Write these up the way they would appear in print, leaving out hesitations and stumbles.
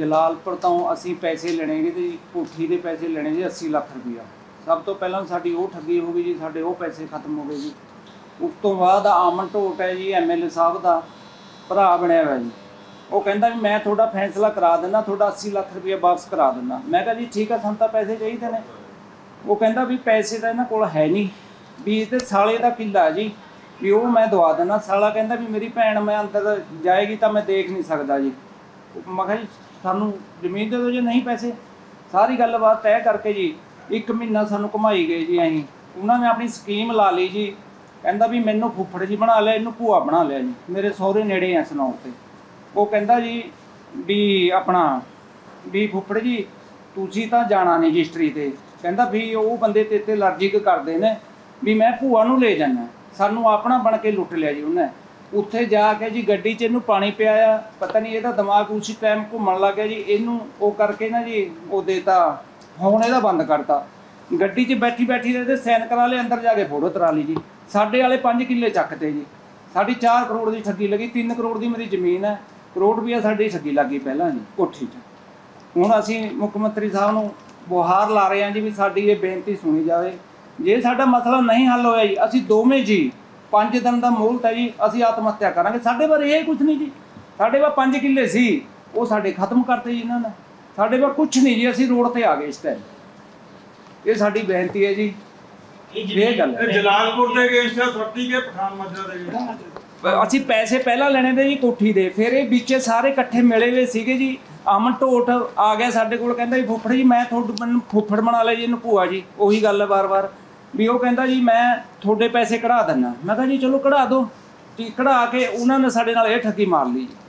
ਜਲਾਲਪੁਰ ਤੋਂ ਅਸੀਂ ਪੈਸੇ ਲੈਣੇ ਜੀ ਤੇ ਕੋਠੀ ਦੇ ਪੈਸੇ ਲੈਣੇ ਜੀ 80 ਲੱਖ ਰੁਪਈਆ। ਸਭ ਤੋਂ ਪਹਿਲਾਂ ਸਾਡੀ ਉਹ ਠੱਗੀ ਹੋ ਗਈ ਜੀ, ਸਾਡੇ ਉਹ ਪੈਸੇ ਖਤਮ ਹੋ ਗਏ ਜੀ। ਉਸ ਤੋਂ ਬਾਅਦ ਅਮਨ ਢੋਟ ਹੈ ਜੀ, MLA ਸਾਹਿਬ ਦਾ ਭਰਾ ਬਣਿਆ ਹੋਇਆ ਜੀ। ਉਹ ਕਹਿੰਦਾ ਵੀ ਮੈਂ ਤੁਹਾਡਾ ਫੈਸਲਾ ਕਰਾ ਦਿੰਦਾ, ਤੁਹਾਡਾ 80 ਲੱਖ ਰੁਪਈਆ ਵਾਪਸ ਕਰਾ ਦਿੰਦਾ। ਮੈਂ ਕਿਹਾ ਜੀ ਠੀਕ ਆ, ਸਾਨੂੰ ਤਾਂ ਪੈਸੇ ਚਾਹੀਦੇ ਨੇ। ਉਹ ਕਹਿੰਦਾ ਵੀ ਪੈਸੇ ਤਾਂ ਇਹਨਾਂ ਕੋਲ ਹੈ ਨਹੀਂ, ਵੀ ਇਹ ਤੇ ਸਾਲੇ ਦਾ ਕਿੱਲਾ ਜੀ, ਵੀ ਉਹ ਮੈਂ ਦਵਾ ਦਿੰਦਾ। ਸਾਲਾ ਕਹਿੰਦਾ ਵੀ ਮੇਰੀ ਭੈਣ ਮੈਂ ਅੰਦਰ ਜਾਏਗੀ ਤਾਂ ਮੈਂ ਦੇਖ ਨਹੀਂ ਸਕਦਾ ਜੀ। ਮੈਂ ਕਿਹਾ ਜੀ ਸਾਨੂੰ ਜ਼ਮੀਨ ਦੇ ਦਿਓ, ਜੇ ਨਹੀਂ ਪੈਸੇ। ਸਾਰੀ ਗੱਲਬਾਤ ਤੈਅ ਕਰਕੇ ਜੀ 1 ਮਹੀਨਾ ਸਾਨੂੰ ਘੁਮਾਈ ਗਏ ਜੀ। ਅਸੀਂ ਉਹਨਾਂ ਨੇ ਆਪਣੀ ਸਕੀਮ ਲਾ ਲਈ ਜੀ। ਕਹਿੰਦਾ ਵੀ ਮੈਨੂੰ ਫੁੱਫੜ ਜੀ ਬਣਾ ਲਿਆ, ਇਹਨੂੰ ਭੂਆ ਬਣਾ ਲਿਆ ਜੀ। ਮੇਰੇ ਸਹੁਰੇ ਨੇੜੇ ਆ ਸਨੌਰ 'ਤੇ। ਉਹ ਕਹਿੰਦਾ ਜੀ ਵੀ ਆਪਣਾ ਵੀ ਫੁੱਫੜ ਜੀ ਤੁਸੀਂ ਤਾਂ ਜਾਣਾ ਨਹੀਂ ਰਜਿਸਟਰੀ 'ਤੇ। ਕਹਿੰਦਾ ਵੀ ਉਹ ਬੰਦੇ ਤੇ ਅਲਰਜੀਕ ਕਰਦੇ ਨੇ, ਵੀ ਮੈਂ ਭੂਆ ਨੂੰ ਲੈ ਜਾਂਦਾ। ਸਾਨੂੰ ਆਪਣਾ ਬਣ ਕੇ ਲੁੱਟ ਲਿਆ ਜੀ ਉਹਨੇ। ਉੱਥੇ ਜਾ ਕੇ ਜੀ ਗੱਡੀ 'ਚ ਇਹਨੂੰ ਪਾਣੀ ਪਿਆਇਆ, ਪਤਾ ਨਹੀਂ ਇਹਦਾ ਦਿਮਾਗ ਉਸੇ ਟਾਈਮ ਘੁੰਮਣ ਲੱਗ ਗਿਆ ਜੀ। ਇਹਨੂੰ ਉਹ ਕਰਕੇ ਨਾ ਜੀ ਉਹ ਦੇਤਾ, ਹੁਣ ਇਹਦਾ ਬੰਦ ਕਰਤਾ। ਗੱਡੀ 'ਚ ਬੈਠੀ ਇਹਦੇ ਸਾਈਨ ਕਰਾ ਲਏ, ਅੰਦਰ ਜਾ ਕੇ ਫੋਟੋ ਤਰਾ ਲਈ ਜੀ। ਸਾਡੇ ਵਾਲੇ 5 ਕਿੱਲੇ ਚੱਕਤੇ ਜੀ। ਸਾਡੀ 4 ਕਰੋੜ ਦੀ ਠੱਗੀ ਲੱਗੀ। 3 ਕਰੋੜ ਦੀ ਮੇਰੀ ਜ਼ਮੀਨ ਹੈ, ਕਰੋੜ ਰੁਪਈਆ ਸਾਡੀ ਠੱਗੀ ਲੱਗੀ ਪਹਿਲਾਂ ਜੀ ਕੋਠੀ 'ਚ। ਹੁਣ ਅਸੀਂ ਮੁੱਖ ਮੰਤਰੀ ਸਾਹਿਬ ਨੂੰ ਗੁਹਾਰ ਲਾ ਰਹੇ ਹਾਂ ਜੀ ਵੀ ਸਾਡੀ ਇਹ ਬੇਨਤੀ ਸੁਣੀ ਜਾਵੇ। ਜੇ ਸਾਡਾ ਮਸਲਾ ਨਹੀਂ ਹੱਲ ਹੋਇਆ ਜੀ, ਅਸੀਂ ਦੋਵੇਂ ਜੀ 5 ਦਿਨ ਦਾ ਮੋਹਲਤ ਹੈ ਜੀ, ਅਸੀਂ ਆਤਮ ਹੱਤਿਆ ਕਰਾਂਗੇ। ਸਾਡੇ ਬਾਰੇ ਇਹ ਕੁਝ ਨਹੀਂ ਜੀ। ਸਾਡੇ ਬਾਰੇ 5 ਕਿੱਲੇ ਸੀ, ਉਹ ਸਾਡੇ ਖਤਮ ਕਰਤੇ ਜੀ ਇਹਨਾਂ ਨੇ। ਸਾਡੇ ਬਾਰੇ ਕੁਝ ਨਹੀਂ ਜੀ, ਅਸੀਂ ਰੋਡ ਤੇ ਆ ਗਏ ਇਸ ਟਾਈਮ। ਇਹ ਸਾਡੀ ਬੇਨਤੀ ਹੈ ਜੀ। ਇਹ ਗੱਲ ਜਲਾਲਪੁਰ ਦੇ ਅਗੇਂਸਟ ਥੱਟੀ ਕੇ ਪਠਾਨ ਮਾਜਰਾ ਦੇ ਅਸੀਂ ਪੈਸੇ ਪਹਿਲਾਂ ਲੈਣੇ ਦੇ ਜੀ ਕੋਠੀ ਦੇ, ਫਿਰ ਇਹ ਵਿੱਚੇ ਸਾਰੇ ਇਕੱਠੇ ਮਿਲੇ ਹੋਏ ਸੀਗੇ ਜੀ। ਅਮਨ ਢੋਟ ਆ ਗਿਆ ਸਾਡੇ ਕੋਲ, ਕਹਿੰਦਾ ਜੀ ਫੁੱਫੜ ਜੀ ਮੈਂ ਮੈਨੂੰ ਫੁੱਫੜ ਬਣਾ ਲਿਆ ਜੀ, ਇਹਨੂੰ ਭੂਆ ਜੀ। ਉਹੀ ਗੱਲ ਹੈ ਵਾਰ-ਵਾਰ ਵੀ ਉਹ ਕਹਿੰਦਾ ਜੀ ਮੈਂ ਤੁਹਾਡੇ ਪੈਸੇ ਕਢਾ ਦਿੰਦਾ। ਮੈਂ ਕਿਹਾ ਜੀ ਚਲੋ ਕਢਾ ਦਿਓ ਜੀ। ਕਢਾ ਕੇ ਉਹਨਾਂ ਨੇ ਸਾਡੇ ਨਾਲ ਇਹ ਠੱਗੀ ਮਾਰ ਲਈ ਜੀ।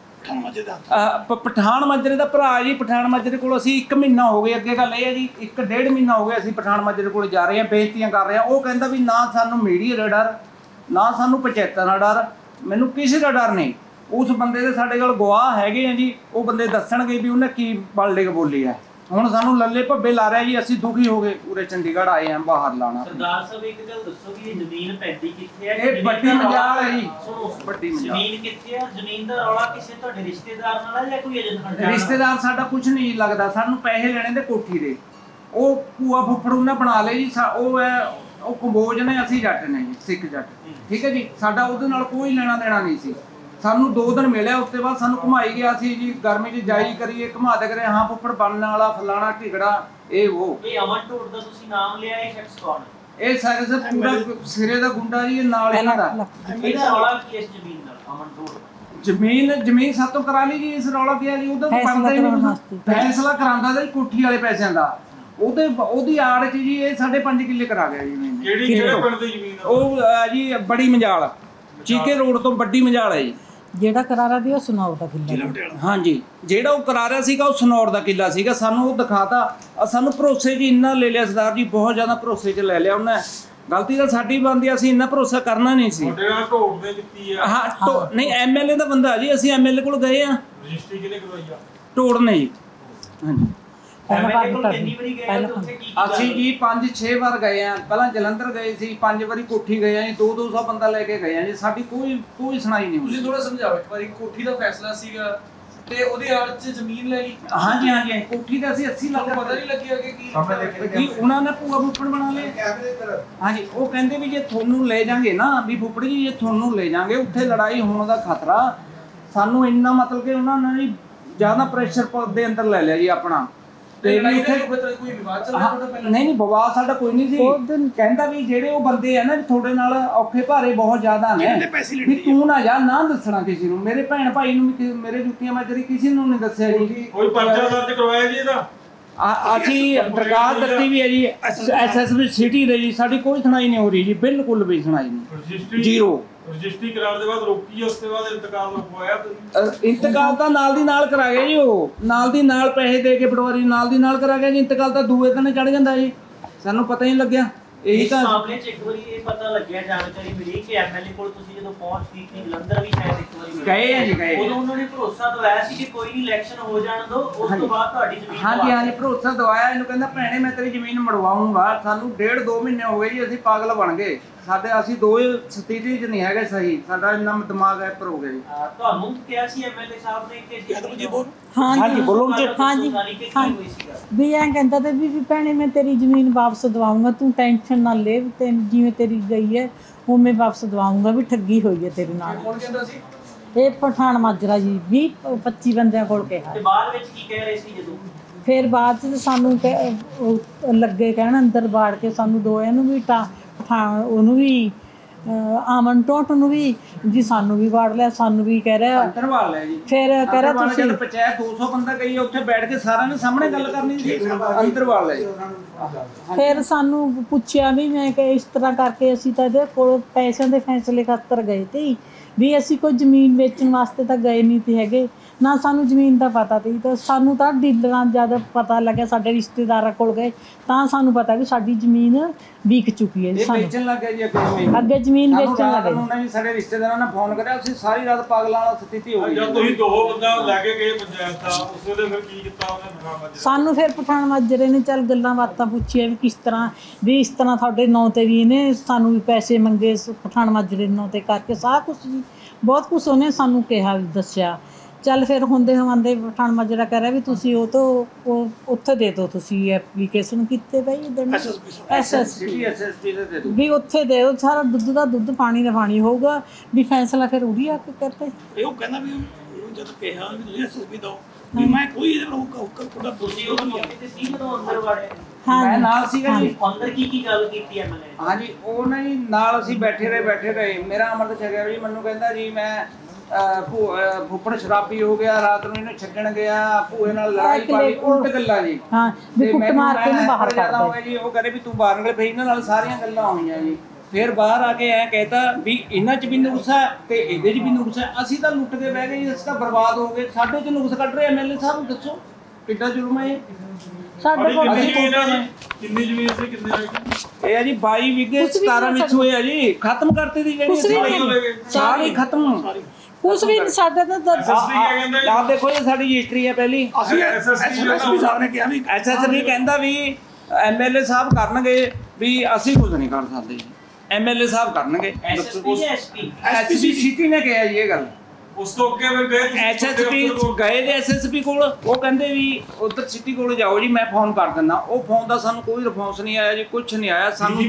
ਪਠਾਨ ਮਾਜਰੇ ਦਾ ਭਰਾ ਜੀ। ਪਠਾਨ ਮਾਜਰੇ ਕੋਲ ਅਸੀਂ 1 ਮਹੀਨਾ ਹੋ ਗਿਆ। ਅੱਗੇ ਗੱਲ ਇਹ ਹੈ ਜੀ 1.5 ਮਹੀਨਾ ਹੋ ਗਿਆ ਅਸੀਂ ਪਠਾਨ ਮਾਜਰੇ ਕੋਲ ਜਾ ਰਹੇ ਹਾਂ, ਬੇਇੱਜ਼ਤੀਆਂ ਕਰ ਰਹੇ ਹਾਂ। ਉਹ ਕਹਿੰਦਾ ਵੀ ਨਾ ਸਾਨੂੰ ਮੀਡੀਆ ਦਾ ਡਰ, ਨਾ ਸਾਨੂੰ ਪੰਚਾਇਤਾਂ ਦਾ ਡਰ, ਮੈਨੂੰ ਕਿਸੇ ਦਾ ਡਰ ਨਹੀਂ। ਉਸ ਬੰਦੇ ਦੇ ਸਾਡੇ ਕੋਲ ਗਵਾਹ ਹੈਗੇ ਆ ਜੀ, ਉਹ ਬੰਦੇ ਦੱਸਣਗੇ ਵੀ ਉਹਨੇ ਕੀ ਬਲਡਿੰਗ ਬੋਲੀ ਹੈ। ਹੁਣ ਸਾਨੂੰ ਲੱਲੇ ਭੱਬੇ ਲਾ ਰਿਹਾ ਜੀ। ਅਸੀਂ ਦੁਖੀ ਹੋ ਗਏ, ਪੂਰੇ ਚੰਡੀਗੜ੍ਹ ਆਏ ਆ ਬਾਹਰ ਲਾਣਾ। ਸਰਦਾਰ ਸਾਹਿਬ ਇੱਕ ਗੱਲ ਦੱਸੋ ਵੀ ਇਹ ਜ਼ਮੀਨ ਪੈਂਦੀ ਕਿੱਥੇ ਹੈ? ਇਹ ਵੱਡੀ ਮਜਾਲ ਹੈ ਜੀ, ਵੱਡੀ ਮਜਾਲ। ਜ਼ਮੀਨ ਕਿੱਥੇ ਹੈ? ਜ਼ਮੀਨ ਦਾ ਰੌਲਾ ਕਿਸੇ ਤੁਹਾਡੇ ਰਿਸ਼ਤੇਦਾਰ ਨਾਲ ਹੈ ਜਾਂ ਕੋਈ ਏਜੰਟ? ਰਿਸ਼ਤੇਦਾਰ ਸਾਡਾ ਕੁਝ ਨਹੀਂ ਲੱਗਦਾ। ਸਾਨੂੰ ਪੈਸੇ ਲੈਣੇ ਦੇ ਕੋਠੀ ਦੇ। ਉਹ ਭੂਆ ਫੁੱਫੜ ਉਹਨੇ ਬਣਾ ਲਏ ਜੀ। ਉਹ ਹੈ ਉਹ ਕੰਬੋਜ ਨੇ, ਅਸੀਂ ਜੱਟ ਨੇ ਜੀ, ਸਿੱਖ ਜੱਟ। ਠੀਕ ਹੈ ਜੀ, ਸਾਡਾ ਉਹਦੇ ਨਾਲ ਕੋਈ ਲੈਣਾ ਦੇਣਾ ਨਹੀਂ ਸੀ। ਸਾਨੂੰ 2 ਦਿਨ ਮਿਲਿਆ, ਉਸ ਤੋਂ ਬਾਅਦ ਸਾਨੂੰ ਘੁਮਾਈ ਗਿਆ ਸੀ ਜੀ। ਗਰਮੀ 'ਚ ਜਾਈ ਕਰੀਏ, ਘੁਮਾ ਦੇ ਕਰੇ, ਹਾਂ ਫੁੱਫੜ ਬਣਨ ਵਾਲਾ ਫਲਾਣਾ ਢਿਗੜਾ ਇਹ ਉਹ। ਇਹ ਅਮਨ ਢੋਟ ਦਾ ਤੁਸੀਂ ਨਾਮ ਲਿਆ, ਇਹ ਸ਼ਖਸ ਕੌਣ ਹੈ? ਇਹ ਸਾਰੇ ਦਾ ਪੂਰਾ ਸਿਰੇ ਦਾ ਗੁੰਡਾ ਜੀ। ਇਹ ਨਾਲ ਇਹਨਾਂ ਦਾ ਇਹਦਾ ਰੌਲਾ ਕੀ ਇਸ ਜ਼ਮੀਨ ਨਾਲ? ਅਮਨ ਢੋਟ ਜ਼ਮੀਨ ਸਾਤੋਂ ਕਰਾ ਲਈ ਜੀ। ਇਸ ਰੌਲਾ ਕੀ ਹੈ ਜੀ? ਉਹਦਾ ਬਣਦਾ ਹੀ ਨਹੀਂ, ਫੈਸਲਾ ਕਰਾਉਂਦਾ ਜੀ ਕੋਠੀ ਵਾਲੇ ਪੈਸਿਆਂ ਦਾ। ਉਹਦੀ ਆੜ 'ਚ ਜੀ ਇਹ 5.5 ਕਿੱਲੇ ਕਰਾ ਗਿਆ ਜੀ। ਕਿਹੜੇ ਪਿੰਡ ਦੀ ਜ਼ਮੀਨ? ਉਹ ਜੀ ਬੜੀ ਮਜਾਲ, ਚੀਕੇ ਰੋਡ ਤੋਂ ਵੱਡੀ ਮਜਾਲ ਹੈ ਜੀ। ਜਿਹੜਾ ਕਰਾਰਾ ਦੀ ਉਹ ਸਨੌਰ ਦਾ ਕਿੱਲਾ। ਹਾਂਜੀ, ਜਿਹੜਾ ਉਹ ਕਰਾਰਾ ਸੀਗਾ ਉਹ ਸਨੌਰ ਦਾ ਕਿੱਲਾ ਸੀਗਾ। ਸਾਨੂੰ ਉਹ ਦਿਖਾਤਾ। ਸਾਨੂੰ ਭਰੋਸੇ 'ਚ ਇੰਨਾ ਲੈ ਲਿਆ ਸਰਦਾਰ ਜੀ, ਬਹੁਤ ਜ਼ਿਆਦਾ ਭਰੋਸੇ 'ਚ ਲੈ ਲਿਆ ਉਹਨੇ। ਗਲਤੀ ਤਾਂ ਸਾਡੀ ਬਣਦੀ, ਅਸੀਂ ਇੰਨਾ ਭਰੋਸਾ ਕਰਨਾ ਨਹੀਂ ਸੀ। ਢੋਟ ਦੇ ਕੀਤੀ ਆ? ਹਾਂ ਨਹੀਂ, MLA ਦਾ ਬੰਦਾ ਜੀ। ਅਸੀਂ MLA ਕੋਲ ਗਏ ਆ। ਰਜਿਸਟਰੀ ਕਿਹਨੇ ਕਰਵਾਈ ਆ? ਢੋਟ ਨੇ ਜੀ। ਹਾਂਜੀ, ਅਸੀਂ ਜੀ 5-6 ਵਾਰ ਗਏ ਆ। ਪਹਿਲਾਂ ਜਲੰਧਰ ਗਏ ਸੀ, 5 ਵਾਰੀ ਕੋਠੀ ਗਏ ਆ ਜੀ। 200 ਬੰਦਾ ਲੈ ਕੇ ਗਏ ਆ ਜੀ। ਸਾਡੀ ਕੋਈ ਸੁਣਾਈ ਨਹੀਂ ਹੋਈ। ਤੁਸੀਂ ਥੋੜਾ ਸਮਝਾਓ ਇੱਕ ਵਾਰੀ। ਕੋਠੀ ਦਾ ਫੈਸਲਾ ਸੀਗਾ ਤੇ ਉਹਦੇ ਆੜ 'ਚ ਜ਼ਮੀਨ ਲੈ ਲਈ। ਹਾਂਜੀ ਕੋਠੀ ਦਾ ਅਸੀਂ 80 ਲੱਖ ਪਤਾ ਨਹੀਂ ਲੱਗਿਆ ਕਿ ਕੀ ਉਹਨਾਂ ਨੇ ਭੂਆ ਫੁੱਫੜ ਬਣਾ ਲਏ। ਹਾਂਜੀ, ਉਹ ਕਹਿੰਦੇ ਵੀ ਜੇ ਤੁਹਾਨੂੰ ਲੈ ਜਾਾਂਗੇ ਨਾ, ਵੀ ਫੁੱਫੜ ਜੀ ਜੇ ਤੁਹਾਨੂੰ ਲੈ ਜਾਾਂਗੇ ਉੱਥੇ ਲੜਾਈ ਹੋਣ ਦਾ ਖਤਰਾ। ਸਾਨੂੰ ਇੰਨਾ ਮਤਲਬ ਕਿ ਉਹਨਾਂ ਨੇ ਜੀ ਜ਼ਿਆਦਾ ਪ੍ਰੈਸ਼ਰ ਦੇ ਅੰਦਰ ਲੈ ਲਿਆ ਜੀ ਆਪਣਾ। ਤੇ ਵੀ ਉੱਥੇ ਕੋਈ ਵਿਵਾਦ ਚੱਲ ਰਿਹਾ ਤੁਹਾਡਾ ਪਹਿਲਾਂ? ਨਹੀਂ, ਵਿਵਾਦ ਸਾਡਾ ਕੋਈ ਨਹੀਂ ਸੀ। ਕਹਿੰਦਾ ਵੀ ਜਿਹੜੇ ਉਹ ਬੰਦੇ ਆ ਨਾ ਤੁਹਾਡੇ ਨਾਲ ਔਖੇ ਭਾਰੇ ਬਹੁਤ ਜ਼ਿਆਦਾ ਨੇ, ਵੀ ਤੂੰ ਨਾ ਜਾ, ਨਾ ਦੱਸਣਾ ਕਿਸੇ ਨੂੰ। ਮੇਰੇ ਭੈਣ ਭਾਈ ਨੂੰ ਵੀ, ਮੇਰੇ ਜੁੱਤੀਆਂ ਮਾਜਰੀ ਕਿਸੇ ਨੂੰ ਨਹੀਂ ਦੱਸਿਆ ਜੀ। ਕੋਈ ਪਰਚਾ ਦਰਜ ਕਰਵਾਇਆ ਜੀ ਇਹਦਾ? ਅਸੀਂ ਦਰਖਾਸਤ ਦਿੱਤੀ ਵੀ ਹੈ ਜੀ SSB ਸਿਟੀ ਦੇ ਜੀ। ਸਾਡੀ ਕੋਈ ਸੁਣਾਈ ਨਹੀਂ ਹੋ ਰਹੀ ਜੀ, ਬਿਲਕੁਲ ਵੀ ਸੁਣਾਈ ਨਹੀਂ, ਜ਼ੀਰੋ। ਰਜਿਸਟਰੀ ਕਰਾਉਣ ਦੇ ਬਾਅਦ ਰੋਕੀ ਹੈ, ਉਸ ਤੋਂ ਬਾਅਦ ਇੰਤਕਾਲ ਹੋਇਆ ਤੁਸੀਂ? ਇੰਤਕਾਲ ਤਾਂ ਨਾਲ ਦੀ ਨਾਲ ਕਰਾ ਗਏ ਜੀ। ਉਹ ਨਾਲ ਦੀ ਨਾਲ ਪੈਸੇ ਦੇ ਕੇ ਪਟਵਾਰੀ ਨਾਲ ਦੀ ਨਾਲ ਕਰਾ ਗਿਆ ਜੀ। ਇੰਤਕਾਲ ਤਾਂ ਦੂਏ ਦਿਨ ਚੜ ਜਾਂਦਾ ਜੀ, ਸਾਨੂੰ ਪਤਾ ਹੀ ਨਹੀਂ ਲੱਗਿਆ। ਇਹੀ ਤਾਂ ਮਾਮਲੇ 'ਚ ਇੱਕ ਵਾਰੀ ਇਹ ਪਤਾ ਲੱਗਿਆ, ਜਾਣਕਾਰੀ ਮਿਲੀ ਕਿ MLA ਕੋਲ ਤੁਸੀਂ ਜਦੋਂ ਪਹੁੰਚ ਕੀਤੀ ਜਲੰਧਰ ਵੀ ਸ਼ਾਇਦ ਇੱਕ ਵਾਰੀ ਗਏ ਆ ਜੀ, ਗਏ। ਉਦੋਂ ਉਹਨਾਂ ਨੇ ਭਰੋਸਾ ਦਵਾਇਆ ਸੀ ਕਿ ਕੋਈ ਨਹੀਂ ਇਲੈਕਸ਼ਨ ਹੋ ਜਾਣ ਦੋ, ਉਸ ਤੋਂ ਬਾਅਦ ਤੁਹਾਡੀ ਜ਼ਮੀਨ। ਹਾਂਜੀ ਭਰੋਸਾ ਦਵਾਇਆ। ਇਹਨੂੰ ਕਹਿੰਦਾ ਭੈਣੇ ਮੈਂ ਤੇਰੀ ਜ਼ਮੀਨ ਮੜਵਾਉਂਗਾ। ਸਾਨੂੰ 1.5-2 ਮਹੀਨੇ ਹੋ ਗਏ ਜੀ, ਅਸੀਂ ਪਾਗਲ ਬਣ ਗਏ। ਸਾਡੇ ਅਸੀਂ ਦੋ ਸਥਿਤੀ 'ਚ ਨਹੀਂ ਹੈਗੇ ਸਹੀ, ਸਾਡਾ ਇੰਨਾ ਦਿਮਾਗ ਐਪਰ ਹੋ ਗਿਆ ਜੀ। ਤੁਹਾਨੂੰ ਕਿਹਾ ਸੀ ਐਮਐਲਏ ਸਾਹਿਬ ਨੇ ਕਿ ਹਾਂਜੀ ਬੋਲੋ ਜੀ। ਹਾਂਜੀ ਵੀ ਐਂ ਕਹਿੰਦਾ ਤੇ ਵੀ ਭੈਣੇ ਮੈਂ ਤੇਰੀ ਜ਼ਮੀਨ ਵਾਪਸ ਦਵਾਉਂਗਾ, ਤੂੰ ਟੈਨਸ਼ਨ ਨਾ ਲੈ, ਤੇ ਜਿਵੇਂ ਤੇਰੀ ਗਈ ਹੈ ਉਵੇਂ ਵਾਪਸ ਦਵਾਉਂਗਾ, ਵੀ ਠੱਗੀ ਹੋਈ ਹੈ ਤੇਰੇ ਨਾਲ। ਕੌਣ ਕਹਿੰਦਾ ਸੀ? ਇਹ ਪਠਾਨ ਮਾਜਰਾ ਜੀ 20-25 ਬੰਦਿਆਂ ਕੋਲ ਕਿਹਾ। ਤੇ ਬਾਅਦ ਵਿੱਚ ਕੀ ਕਹਿ ਰਹੇ ਸੀ ਜਦੋਂ? ਫਿਰ ਬਾਅਦ 'ਚ ਸਾਨੂੰ ਉਹ ਲੱਗੇ ਕਹਿਣ ਅੰਦਰ ਬਾੜ ਕੇ ਸਾਨੂੰ ਦੋਆਂ ਨੂੰ ਵੀ ਉਹਨੂੰ ਵੀ ਆਮਨ ਟੋਟ ਨੂੰ ਵੀ ਜੀ ਸਾਨੂੰ ਵੀ ਵਾੜ ਲਿਆ, ਸਾਨੂੰ ਵੀ ਕਹਿ ਰਿਹਾ ਅੰਦਰ ਵਾਲ ਲਿਆ ਜੀ। ਫਿਰ ਕਹਿ ਰਿਹਾ ਤੁਸੀਂ ਪੰਚਾਇਤ 200 ਬੰਦਾ ਗਈ ਉੱਥੇ ਬੈਠ ਕੇ ਸਾਰਿਆਂ ਨੇ ਸਾਹਮਣੇ ਗੱਲ ਕਰਨੀ ਸੀ, ਅੰਦਰ ਵਾਲ ਲਿਆ ਜੀ। ਫਿਰ ਸਾਨੂੰ ਪੁੱਛਿਆ ਵੀ ਮੈਂ ਕਿ ਇਸ ਤਰ੍ਹਾਂ ਕਰਕੇ ਅਸੀਂ ਤਾਂ ਇਹਦੇ ਕੋਲ ਪੈਸਿਆਂ ਦੇ ਫੈਸਲੇ ਖਾਤਰ ਗਏ ਤੇ ਵੀ ਅਸੀਂ ਕੋਈ ਜ਼ਮੀਨ ਵੇਚਣ ਵਾਸਤੇ ਤਾਂ ਗਏ ਨਹੀਂ ਤੇ ਹੈਗੇ, ਨਾ ਸਾਨੂੰ ਜ਼ਮੀਨ ਦਾ ਪਤਾ ਤੀ। ਤਾਂ ਸਾਨੂੰ ਤਾਂ ਡੀਲਰਾਂ ਜਦ ਪਤਾ ਲੱਗਿਆ, ਸਾਡੇ ਰਿਸ਼ਤੇਦਾਰਾਂ ਕੋਲ ਗਏ ਤਾਂ ਸਾਨੂੰ ਪਤਾ ਵੀ ਸਾਡੀ ਜ਼ਮੀਨ ਵਿਕ ਚੁੱਕੀ ਹੈ ਜੀ। ਸਾਨੂੰ ਵੇਚਣ ਲੱਗ ਗਿਆ ਜੀ ਅੱਗੇ ਜ਼ਮੀਨ ਵੇਚਣ ਲੱਗ ਗਏ। ਉਹਨਾਂ ਨੇ ਸਾਡੇ ਰਿਸ਼ਤੇਦਾਰਾਂ ਨੇ ਫੋਨ ਕਰਿਆ, ਅਸੀਂ ਸਾਰੀ ਰਾਤ ਪਾਗਲਾਂ ਵਾਲਾ ਸਥਿਤੀ ਹੋ ਗਈ। ਜਦ ਤੁਸੀਂ ਦੋ ਬੰਦਾ ਲੈ ਕੇ ਗਏ ਪੰਚਾਇਤ ਦਾ, ਉਸ ਵੇਲੇ ਫਿਰ ਕੀ ਕੀਤਾ ਉਹਨੇ? ਸਾਨੂੰ ਫਿਰ ਪਠਾਨ ਮਾਜਰੇ ਨੇ ਚੱਲ ਗੱਲਾਂ ਬਾਤਾਂ ਪੁੱਛੀਆਂ ਵੀ ਕਿਸ ਤਰ੍ਹਾਂ ਵੀ ਇਸ ਤਰ੍ਹਾਂ ਤੁਹਾਡੇ ਨਾਂ ਤੇ ਵੀ ਇਹਨੇ ਸਾਨੂੰ ਵੀ ਪੈਸੇ ਮੰਗੇ, ਪਠਾਨ ਮਾਜਰੇ ਨਾਂ ਤੇ ਕਰਕੇ ਸਾਰਾ ਕੁਛ ਜੀ ਬਹੁਤ ਕੁਛ ਉਹਨੇ ਸਾਨੂੰ ਕਿਹਾ ਵੀ ਦੱਸਿਆ। ਚੱਲ ਫਿਰ ਹੁੰਦੇ ਹਵਾਂਦੇ ਪਠਾਨ ਮਾਜਰਾ ਕਹਿ ਰਿਹਾ ਵੀ ਤੁਸੀਂ ਉਹ ਤੋਂ ਉੱਥੇ ਦੇ ਦਿਓ, ਤੁਸੀਂ ਐਪਲੀਕੇਸ਼ਨ ਕੀਤੇ ਬਈ SSP ਦੇ ਵੀ ਉੱਥੇ ਦੇ ਦਿਓ, ਸਾਰਾ ਦੁੱਧ ਦਾ ਦੁੱਧ ਪਾਣੀ ਦਾ ਪਾਣੀ ਹੋਊਗਾ, ਵੀ ਫੈਸਲਾ ਫਿਰ ਉਰੀ ਆ ਕੇ ਕਰਦੇ। ਇਹ ਉਹ ਕਹਿੰਦਾ ਵੀ ਜਦ ਕਿਹਾ ਵੀ ਤੁਸੀਂ SSP ਦਿਓ, ਵੀ ਮੈਂ ਕੋਈ ਇਹਦੇ ਕੋਲ ਤੁਸੀਂ ਉਹ ਮੌਕੇ ਤੇ ਸੀ ਜਦੋਂ ਅੰਦਰ ਵਾੜੇ? ਮੈਂ ਨਾਲ ਸੀਗਾ ਜੀ। ਅੰਦਰ ਕੀ ਗੱਲ ਕੀਤੀ ਐਮਐਲਏ? ਹਾਂਜੀ ਉਹ ਨਾ ਜੀ ਨਾਲ ਅਸੀਂ ਬੈਠੇ ਰਹੇ। ਮੇਰਾ ਅਮਰਤ ਛਕਿਆ ਜੀ, ਮੈਨੂੰ ਕਹਿੰਦਾ ਜੀ ਮੈਂ ਫੁੱਫੜ ਸ਼ਰਾਬੀ ਹੋ ਗਿਆ, ਰਾਤ ਨੂੰ ਇਹਨੂੰ ਛੱਡਣ ਗਿਆ, ਭੂਏ ਨਾਲ ਲੜਾਈ ਪਾ ਲਈ, ਉਲਟ ਗੱਲਾਂ ਜੀ। ਹਾਂ ਵੀ ਕੁੱਟ ਮਾਰ ਕੇ ਇਹਨੂੰ ਬਾਹਰ ਕੱਢ ਹੋ ਗਿਆ ਜੀ। ਉਹ ਕਹਿੰਦੇ ਵੀ ਤੂੰ ਬਾਹਰ ਨਿਕਲ, ਫਿਰ ਇਹਨਾਂ ਨਾਲ ਸਾਰੀਆਂ ਗੱਲਾਂ ਹੋਈਆਂ ਜੀ। ਫਿਰ ਬਾਹਰ ਆ ਕੇ ਐਂ ਕਹਿਤਾ ਵੀ ਇਹਨਾਂ 'ਚ ਵੀ ਨੁਕਸ ਹੈ ਤੇ ਇਹਦੇ 'ਚ ਵੀ ਨੁਕਸ ਹੈ, ਅਸੀਂ ਤਾਂ ਲੁੱਟ ਕੇ ਬਹਿ ਗਏ ਜੀ, ਅਸੀਂ ਤਾਂ ਬਰਬਾਦ ਹੋ ਗਏ, ਸਾਡੇ 'ਚ ਨੁਕਸ ਕੱਢ ਰਹੇ ਐਮਐਲਏ ਸਾਹਿਬ, ਦੱਸੋ ਕਿੱਡਾ ਜ਼ੁਲਮ ਹੈ ਇਹ? ਸਾਡੇ ਕੋਲ ਕਿੰਨੀ ਜ਼ਮੀਨ ਸੀ, ਕਿੰਨੇ ਇਹ ਹੈ ਜੀ 22 ਵਿਗੇ 17 ਵਿੱਚ ਹੋਏ ਆ ਜੀ, ਖਤਮ ਕਰਤੇ ਦੀ ਜਿਹੜੀ ਸਾਰੀ ਖਤਮ। ਕੁਛ ਵੀ ਸਾਡੇ ਤਾਂ ਆਪ ਦੇਖੋ ਇਹ ਸਾਡੀ ਰਜਿਸਟਰੀ ਹੈ ਪਹਿਲੀ। SSP ਸਾਹਿਬ ਨੇ ਕਿਹਾ ਵੀ ਐਸਐਸਪੀ ਕਹਿੰਦਾ ਵੀ ਐਮਐਲਏ ਸਾਹਿਬ ਕਰਨਗੇ, ਵੀ ਅਸੀਂ ਕੁਝ ਨਹੀਂ ਕਰ ਸਕਦੇ ਜੀ, ਐਮਐਲਏ ਸਾਹਿਬ ਕਰਨਗੇ। ਐਸਪੀ ਸਿਟੀ ਨੇ ਕਿਹਾ ਜੀ ਇਹ ਗੱਲ। ਉਸ ਤੋਂ ਅੱਗੇ ਫਿਰ ਗਏ ਐਸਐਸਪੀ ਗਏ ਦੇ ਐਸਐਸਪੀ ਕੋਲ, ਉਹ ਕਹਿੰਦੇ ਵੀ ਉਧਰ ਸਿਟੀ ਕੋਲ ਜਾਓ ਜੀ, ਮੈਂ ਫੋਨ ਕਰ ਦਿੰਦਾ। ਉਹ ਫੋਨ ਦਾ ਸਾਨੂੰ ਕੋਈ ਰਿਸਪੌਂਸ ਨਹੀਂ ਆਇਆ ਜੀ, ਕੁਝ ਨਹੀਂ ਆਇਆ ਸਾਨੂੰ।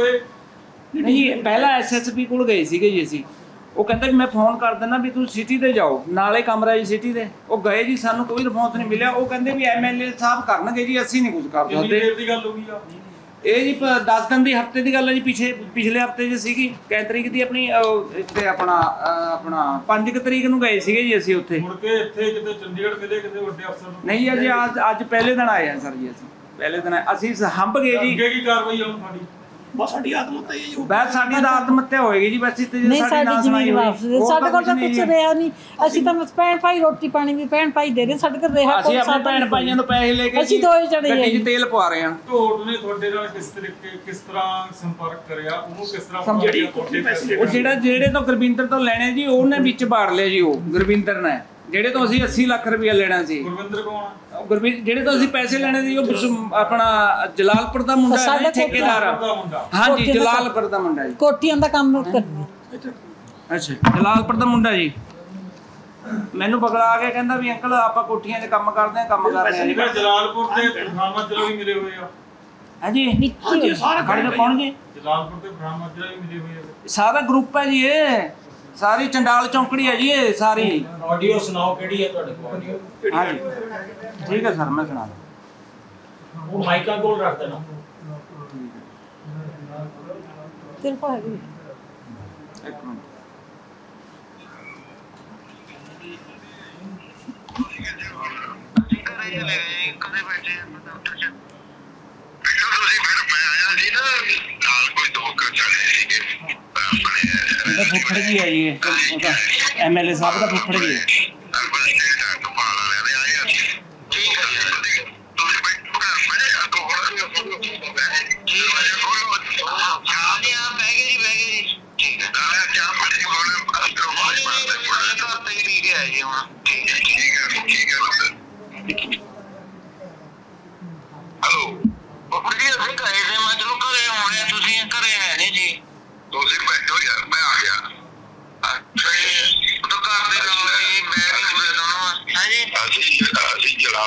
ਨਹੀਂ ਪਹਿਲਾਂ ਐਸਐਸਪੀ ਕੋਲ ਗਏ ਸੀਗੇ ਜੀ ਅਸੀਂ, ਉਹ ਕਹਿੰਦਾ ਵੀ ਮੈਂ ਫੋਨ ਕਰ ਦਿੰਦਾ ਵੀ ਤੁਸੀਂ ਸਿਟੀ ਤੇ ਜਾਓ, ਨਾਲੇ ਕਮਰਾ ਜੀ ਸਿਟੀ ਦੇ। ਉਹ ਗਏ ਜੀ, ਸਾਨੂੰ ਕੋਈ ਰਿਸਪੌਂਸ ਨਹੀਂ ਮਿਲਿਆ। ਉਹ ਕਹਿੰਦੇ ਵੀ ਐਮਐਲਏ ਸਾਹਿਬ ਕਰਨਗੇ ਜੀ, ਅਸੀਂ ਨਹੀਂ ਕੁਝ ਕਰ ਸਕਦੇ। ਕਿੰਨੀ ਦੇਰ ਦੀ ਗੱਲ ਹੋ ਗਈ ਆ ਇਹ ਜੀ 10 ਦਿਨ ਦੀ ਹਫਤੇ ਦੀ ਗੱਲ ਹੈ ਜੀ, ਪਿਛਲੇ ਹਫਤੇ 'ਚ ਸੀਗੀ। ਕਿੰਨੀ ਤਰੀਕ ਦੀ ਆਪਣੀ ਇੱਥੇ ਆਪਣਾ 5 ਤਰੀਕ ਨੂੰ ਗਏ ਸੀਗੇ ਜੀ ਅਸੀਂ ਉੱਥੇ। ਮੁੜ ਕੇ ਇੱਥੇ ਕਿਤੇ ਚੰਡੀਗੜ੍ਹ ਮਿਲੇ ਕਿਸੇ ਵੱਡੇ ਅਫਸਰ ਨੂੰ? ਨਹੀਂ ਜੀ ਅੱਜ ਪਹਿਲੇ ਦਿਨ ਆਏ ਆ ਸਰ ਜੀ, ਅਸੀਂ ਪਹਿਲੇ ਦਿਨ ਅਸੀਂ ਹੰਬ ਗਏ ਜੀ। ਅੱਗੇ ਕੀ ਕਾਰਵਾਈ ਹੋਣੀ ਤੁਹਾਡੀ? ਬਸ ਸਾਡੀ ਆਤਮ ਹੱਤਿਆ ਹੀ ਹੋਊ। ਬਸ ਸਾਡੀ ਤਾਂ ਆਤਮ ਹੱਤਿਆ ਹੋਏਗੀ ਜੀ, ਬਸ ਇੱਥੇ ਨਹੀਂ ਸਾਡੀ ਜ਼ਮੀਨ ਵਾਪਸ ਸਾਡੇ ਕੋਲ ਤਾਂ ਕੁਛ ਰਿਹਾ ਨਹੀਂ। ਅਸੀਂ ਤਾਂ ਭੈਣ ਭਾਈ ਰੋਟੀ ਪਾਣੀ ਵੀ ਭੈਣ ਭਾਈ ਦੇ ਰਹੇ, ਸਾਡੇ ਕੋਲ ਰਿਹਾ ਅਸੀਂ ਆਪਣੇ ਭੈਣ ਭਾਈਆਂ ਤੋਂ ਪੈਸੇ ਲੈ ਕੇ ਅਸੀਂ ਦੋਏ ਜਣੇ ਗੱਡੀ 'ਚ ਤੇਲ ਪਵਾ ਰਹੇ ਹਾਂ। ਢੋਟ ਨੇ ਤੁਹਾਡੇ ਨਾਲ ਕਿਸ ਤਰ੍ਹਾਂ ਸੰਪਰਕ ਕਰਿਆ, ਉਹਨੂੰ ਕਿਸ ਤਰ੍ਹਾਂ ਜਿਹੜੀ ਕੋਠੀ ਪੈਸੇ ਉਹ ਜਿਹੜੇ ਤੋਂ ਗੁਰਵਿੰਦਰ ਤੋਂ ਲੈਣੇ ਜੀ, ਉਹਨੇ ਵਿੱਚ ਬਾੜ ਲਿਆ ਜੀ। ਉਹ ਗੁਰਵਿੰਦਰ ਨੇ ਜਿਹੜੇ ਤੋਂ ਅਸੀਂ 80 ਲੱਖ ਰੁਪਇਆ ਲੈਣਾ ਸੀ। ਗੁਰਵਿੰਦਰ ਕੌਣ ਆ? ਜਿਹੜੇ ਤੋਂ ਅਸੀਂ ਪੈਸੇ ਲੈਣੇ ਸੀ, ਉਹ ਆਪਣਾ ਜਲਾਲਪੁਰ ਦਾ ਮੁੰਡਾ ਹੈ, ਠੇਕੇਦਾਰ। ਹਾਂਜੀ ਜਲਾਲਪੁਰ ਦਾ ਮੁੰਡਾ ਜੀ, ਕੋਠੀਆਂ ਦਾ ਕੰਮ ਕਰਦਾ। ਅੱਛਾ ਜਲਾਲਪੁਰ ਦਾ ਮੁੰਡਾ ਜੀ। ਮੈਨੂੰ ਪਕੜਾ ਕੇ ਕਹਿੰਦਾ ਵੀ ਅੰਕਲ ਆਪਾਂ ਕੋਠੀਆਂ 'ਚ ਕੰਮ ਕਰਦੇ ਆ, ਕੰਮ ਕਰ ਰਹੇ ਆ ਜੀ। ਜਲਾਲਪੁਰ ਤੇ ਪਠਾਨ ਮਾਜਰਾ ਵੀ ਮਿਲੇ ਹੋਏ ਆ। ਹਾਂਜੀ ਸਾਰੇ ਕੌਣ ਜੀ? ਜਲਾਲਪੁਰ ਤੇ ਪਠਾਨ ਮਾਜਰਾ ਵੀ ਮਿਲੇ ਹੋਏ ਆ। ਸਾਰਾ ਗਰੁੱਪ ਹੈ ਜੀ, ਇਹ ਸਾਰੀ ਚੰਡਾਲ ਚੌਂਕੜੀ ਹੈ ਜੀ, ਇਹ ਸਾਰੀ। ਆਡੀਓ ਸੁਣਾਓ ਕਿਹੜੀ ਹੈ ਤੁਹਾਡੇ ਕੋਲ? ਹਾਂਜੀ ਠੀਕ ਹੈ ਸਰ, ਮੈਂ ਸੁਣਾ ਦੂੰ। ਉਹ ਮਾਈਕਾਂ ਕੋਲ ਰੱਖ ਦੇਣਾ। ਤੇਰੇ ਕੋਲ ਹੈਗੀ? ਇੱਕ ਮਿੰਟ। ਇਹਦਾ ਫੁੱਫੜ ਜੀ ਹੈ ਜੀ, ਉਹਦਾ ਐਮਐਲਏ ਸਾਹਿਬ ਦਾ ਫੁੱਫੜ ਜੀ ਹੈ।